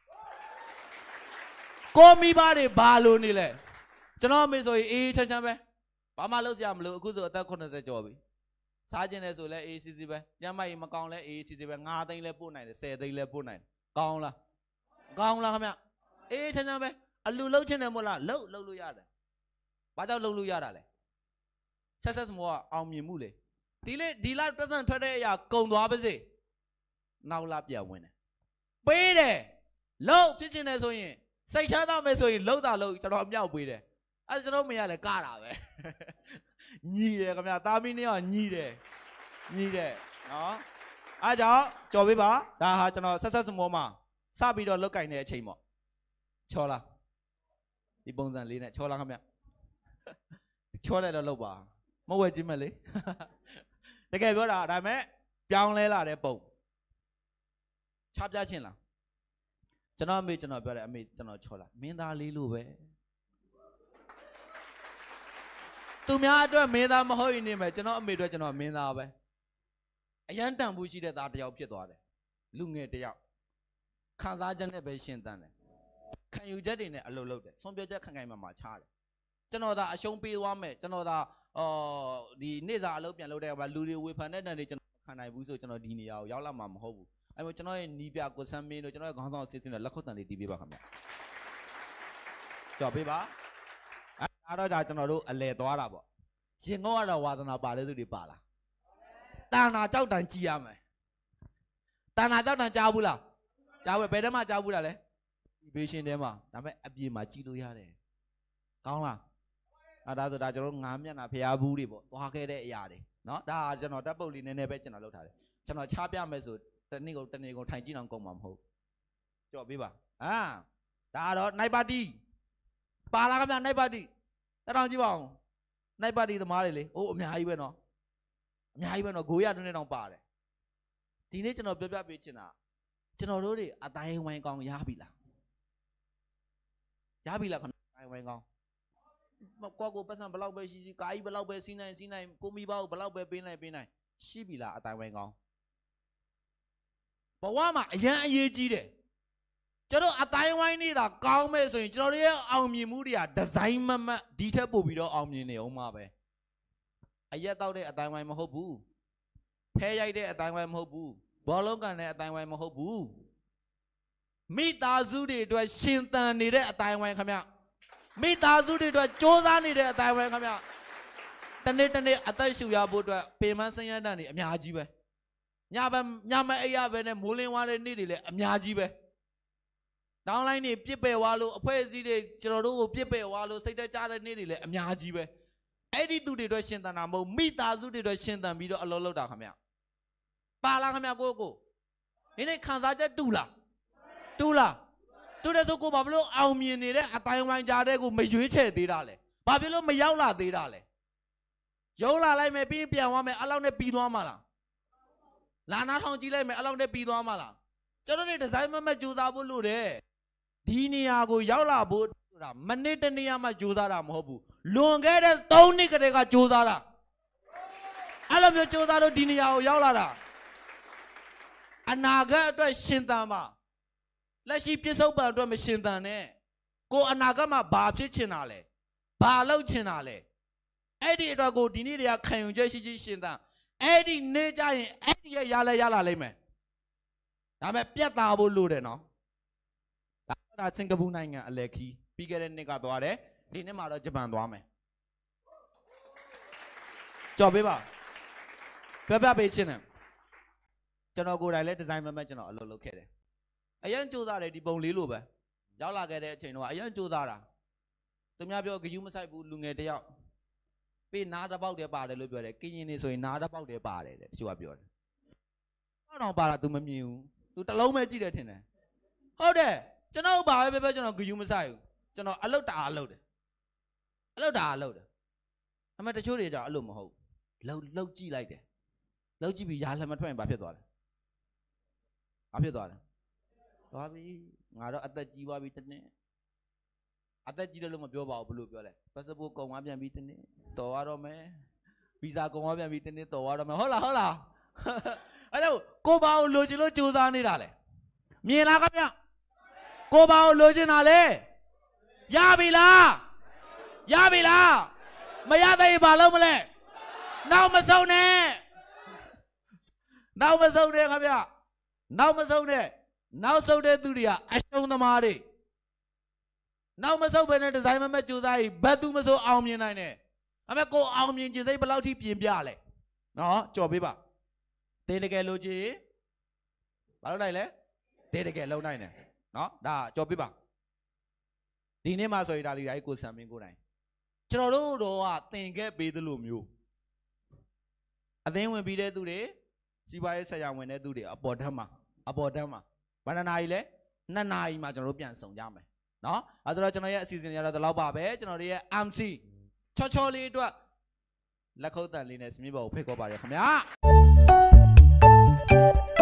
A: ကိုမိဘတွေဘာလို့နေလဲကျွန်တော်အမေဆိုရင်အေးချမ်းချမ်းပဲဘာမှလုပ်စရာမလိုအခုဆိုအသက်ခုနှစ်ဆယ်ကျော်ပြီစားခြင်းလဲဆိုလဲအေးစီစီပဲကျမ်းမကြီးမကောင်းလဲအေးစီစီပဲငါးသိန်းလဲပို့နိုင်တယ်ဆယ်သိန်းလဲပို့နိုင်တယ်ကောင်းလားကောင်းလားခင်ဗျအေးချမ်းချမ်းပဲအလူလှုပ်ခြင်းတယ်မို့လားလှုပ်လှုပ်လို့ရတယ်ဘာကြောင့်လှုပ်လို့ရတာလဲဆက်ဆက်စမောကအောင်မြင်မှုလေဒီလေဒီလားပတ်စံထွက်တဲ့အရာကုံသွားပါစေနောက်လာပြန်ဝင်တယ်ပေးတယ်လှုပ်ဖြစ်ခြင်းတယ်ဆိုရင်စိတ်ချမ်းသာမယ်ဆိုရင်လှုပ်တာလှုပ်ကျွန်တော်အမြောက်ပေးတယ်အဲကျွန်တော်မရလဲကတာပဲညီတယ်ခင်ဗျာသားမီးနှစ်ယောက်ညီတယ်ညီတယ်နော်အားကြောင့်ကြော်ပေးပါဒါဟာကျွန်တော်ဆက်ဆက်စမောမှာစပြီးတော့လုတ်ကင်တဲ့အချိန်ပေါ့ချောလားဒီပုံစံလေးနဲ့ချောလားခင်ဗျချောတယ်တော့လုတ်ပါမဝဲကြည့်မဲ့လေတကယ်ပြောတာဒါပေမဲ့ပြောင်းလဲလာတဲ့ပုံချပြချင်းလားကျွန်တော်အမေကျွန်တော်ပြောတယ်အမေကျွန်တော်ချောလားမင်းသားလေးလို့ပဲသူများအတွက်မင်းသားမဟုတ်ရင်နေမယ်ကျွန်တော်အမေအတွက်ကျွန်တော်မင်းသားပဲအရန်တန်ဖို့ရှိတဲ့သားတစ်ယောက်ဖြစ်သွားတယ်လူငယ်တစ်ယောက်ခံစားချက်နဲ့ပဲရှင်းတန်းတယ်ခံယူချက်တွေနဲ့အလုပ်လုပ်တယ်ဆုံးဖြတ်ချက်ခံခိုင်မာမာချတယ်ကျွန်တော်သာအရှုံးပေးသွားမယ်ကျွန်တော်သာအော်ဒီနေ့စာအလုပ်ပြန်လုပ်တဲ့အခါလူတွေဝေဖန်တဲ့တန်တွေကျွန်တော်ခံနိုင်ဘူးဆိုကျွန်တော်ဒီနေရာကိုရောက်လာမှာမဟုတ်ဘူးအဲ့တော့ကျွန်တော်ရဲ့နီးပြကိုစမ်းမင်းတို့ကျွန်တော်ရဲ့ခေါင်းဆောင်စစ်စစ်နဲ့လက်ခုပ်တန်လေးတီးပေးပါခင်ဗျကြော်ပေးပါအဲ့တော့ဒါကျွန်တော်တို့အလဲသွားတာပေါ့ရင်ငေါကတော့ဝါသနာပါတဲ့သူတွေပါလားတာနာကြောက်တန်ကြည်ရမယ်တာနာကြောက်တန်ကြားဘူးလားကြားဘူးဘယ်ထဲမှာကြားဘူးလားလဲဒီဘေးရှင်ထဲမှာဒါပေမဲ့အပြင်မှာကြည်လို့ရတယ်ကောင်းလားအဲ့ဒါဆိုဒါကျွန်တော်ငါးမျက်နှာဖျားဘူးတွေပေါ့သွားခဲ့တဲ့အရာတွေနော်ဒါကျွန်တော်တပ်ပုတ်လေးနည်းနည်းပဲကျွန်တော်လုပ်ထားတယ်ကျွန်တော်ချပြမယ်ဆိုတနေ့ကိုတနေ့ကိုထိုင်ကြည့်အောင်ကုန်မှာမဟုတ်ကြော်ပေးပါအာဒါတော့နိုင်ပါတီပါလာခင်ဗျနိုင်ပါတီတထောင်ကြည့်ပါဦးနိုင်ပါတီသမားတွေလေဟိုအများကြီးပဲနော်အများကြီးပဲနော်ဂိုးရတွင်းတောင်ပါတယ်ဒီနေ့ကျွန်တော်ပြောပြပေးချင်တာကျွန်တော်တို့တွေအတိုင်းဝိုင်းကောင်းရပြီလားရပြီလားခင်ဗျအတိုင်းဝိုင်းကောင်းကိုကိုပတ်စံဘလောက်ပဲရှိရှိကာကြီးဘလောက်ပဲစီးနိုင်စီးနိုင်ကိုမိဘကိုဘလောက်ပဲပေးနိုင်ပေးနိုင်ရှိပြီလားအတိုင်းဝိုင်းကောင်းဘဝမှာအရန်အရေးကြီးတယ်ကျွန်တော်အတိုင်းဝိုင်းနေတာကောင်းမဲ့ဆိုရင်ကျွန်တော်တို့ရဲ့အောင်မြင်မှုတွေကဒီဇိုင်းမမတ်ဒီထက်ပိုပြီးတော့အောင်မြင်နေအောင်မှာပဲအရက်တောက်တဲ့အတိုင်းဝိုင်းမဟုတ်ဘူးဖဲရိုက်တဲ့အတိုင်းဝိုင်းမဟုတ်ဘူးဘောလုံးကန်တဲ့အတိုင်းဝိုင်းမဟုတ်ဘူးမိသားစုတွေအတွက်ရှင်သန်နေတဲ့အတိုင်းဝိုင်းခင်ဗျမိသားစုတွေအတွက်စ조사နေတဲ့အတိုင်းဝိုင်းခင်ဗျတနေ့တနေ့အသက်ရှူရဖို့အတွက်ပင်မဆင်းရဲတန်တွေအများကြီးပဲညဘညမအိရပဲနဲ့မိုးလင်းွားတဲ့နေ့တွေလည်းအများကြီးပဲဒေါင်းလိုင်းတွေပြစ်ပယ်သွားလို့အဖွဲ့အစည်းတွေကျွန်တော်တို့ကိုပြစ်ပယ်သွားလို့စိတ်သက်ကြတဲ့နေ့တွေလည်းအများကြီးပဲအဲ့ဒီသူတွေအတွက်ရှင်သန်တာမဟုတ်မိသားစုတွေအတွက်ရှင်သန်ပြီးတော့အလုပ်လုပ်တာခင်ဗျပါလားခင်ဗျကိုကိုဒီနေ့ခံစားချက်တူလားတူလားတူတဲ့ဆိုကိုဘာဖြစ်လို့အောင်မြင်နေတဲ့အတိုင်းဝိုင်းကြားတဲ့ကိုမရွေးချယ်သေးတာလဲဘာဖြစ်လို့မရောက်လာသေးတာလဲရုံးလာလိုက်မယ်ပြီးပြန်သွားမယ်အလောက်နဲ့ပြီးသွားမှာလားလာနာထောင်ကြည့်လိုက်မယ်အလောက်နဲ့ပြီးသွားမှာလားကျွန်တော်တို့ဒီဇိုင်းမမတ်ကြိုးစားဖို့လို့တယ်ဒီနေရာကိုရောက်လာဖို့ဆိုတာမနစ်တနေရာမှကြိုးစားတာမဟုတ်ဘူးလွန်ခဲ့တဲ့သုံးနှစ်ကတည်းကကြိုးစားတာအဲ့လိုမျိုးကြိုးစားလို့ဒီနေရာကိုရောက်လာတာအနာဂတ်အတွက်ရှင်သန်ပါလက်ရှိပြစ္ဆုတ်ပံအတွက်မရှင်သန်နဲ့ကိုအနာဂတ်မှာဘာဖြစ်ချင်တာလဲဘာလုပ်ချင်တာလဲအဲ့ဒီအတွက်ကိုဒီနေ့တည်းကခံယူချက်ရှိရှိရှင်သန်အဲ့ဒီနေကြရင်အဲ့ဒီရရလဲရလာလိမ့်မယ်ဒါပေမဲ့ပြတ်သားဖို့လိုတယ်နော်ဒါစင်ကာပူနိုင်ငံအလဲခီးပြီးခဲ့တဲ့နှစ်ကသွားတယ်ဒီနှစ်မှာတော့ဂျပန်သွားမယ်ကြော်ပေးပါပြပြပေးချင်းတယ်ကျွန်တော်ကိုယ်တိုင်လည်းဒီဇိုင်းမမတ်ကျွန်တော်အလုပ်လုပ်ခဲ့တယ်အရင်စူးစမ်းတယ်ဒီပုံလေးလိုပဲရောက်လာခဲ့တဲ့အချိန်တော့အရင်စူးစမ်းတာသူများပြောဂယူးမဆိုင်ဘူးလူငယ်တယောက်ပေးနားတစ်ပေါက်တည်းပါတယ်လို့ပြောတယ်ကင်းရင်နေဆိုရင်နားတစ်ပေါက်တည်းပါတယ်တဲ့တချို့ကပြောတယ်တော့တော့ပါတာ तू မမြင်ဘူး तू တစ်လုံးပဲကြည့်တယ်ထင်တယ်ဟုတ်တယ်ကျွန်တော်ဘာပဲပြောကျွန်တော်ဂယူးမဆိုင်ဘူးကျွန်တော်အလုတ်တအားလုပ်တယ်အလုတ်တအားလုပ်တယ်အမေတချို့တွေကြောင့်အဲ့လိုမဟုတ်လှုပ်လှုပ်ကြည့်လိုက်တယ်လှုပ်ကြည့်ပြီးရာလက်မထွက်ရင်ဘာဖြစ်သွားလဲဘာဖြစ်သွားလဲသွားပြီငါတော့အသက်ကြီးသွားပြီတနေ့အသက်ကြီးတယ်လို့မပြောပါဘူးဘလို့ပြောလဲပတ်စပို့ကုန်သွားပြန်ပြီတနေ့တော်သွားတော့မယ်ဗီဇာကုန်သွားပြန်ပြီတနေ့တော်သွားတော့မယ်ဟုတ်လားဟုတ်လားအဲ့တော့ကိုပါကိုလိုချင်လို့စူးစမ်းနေတာလေမြင်လားခင်ဗျကိုပါကိုလိုချင်တာလေရပြီလားရပြီလားမရသေးရင်ဘာလုပ်မလဲနောက်မဆုံးနဲ့နောက်မဆုံးနဲ့ခင်ဗျနောက်မဆုံးနဲ့နောက်ဆုံးတဲ့သူတွေကအရှုံးသမားတွေနောက်မဆုံးပဲနဲ့ဒီဇိုင်းမမတ်ကြိုးစားရင်ဘယ်သူမဆိုအောင်မြင်နိုင်တယ်အမေကိုအောင်မြင်ခြင်းစိတ်ဘယ်လောက်ထိပြင်ပြလဲနော်ကြော်ပေးပါတင်းတကယ်လို့ကြည့်ဘာလို့နိုင်လဲတင်းတကယ်လုံနိုင်တယ်နော်ဒါကြော်ပေးပါဒီနေ့မှဆိုရင်ဒါလီတိုင်းကိုစံမင်းကိုနိုင်ကျွန်တော်တို့တော့ကသင်ခဲ့ပေးသလိုမျိုးအသင်းဝင်ပြီးတဲ့သူတွေစီးပွားရေးဆက်ရဝင်တဲ့သူတွေအပေါ်ထမ်းမှာအပေါ်တန်းမှာဘယ်နှနာရီလဲနှစ်နာရီမှာကျွန်တော်တို့ပြန်ဆောင်ကြမယ်နော်အဲဆိုတော့ကျွန်တော်ရဲ့အစီအစဉ်တွေကတော့ဒီလောက်ပါပဲကျွန်တော်တို့ရဲ့ M C ချောချောလေးအတွက်လက်ခုပ်တန်လေးနဲ့စမြစ်ပေါ်ကိုဖိတ်ခေါ်ပါရခင်ဗျာ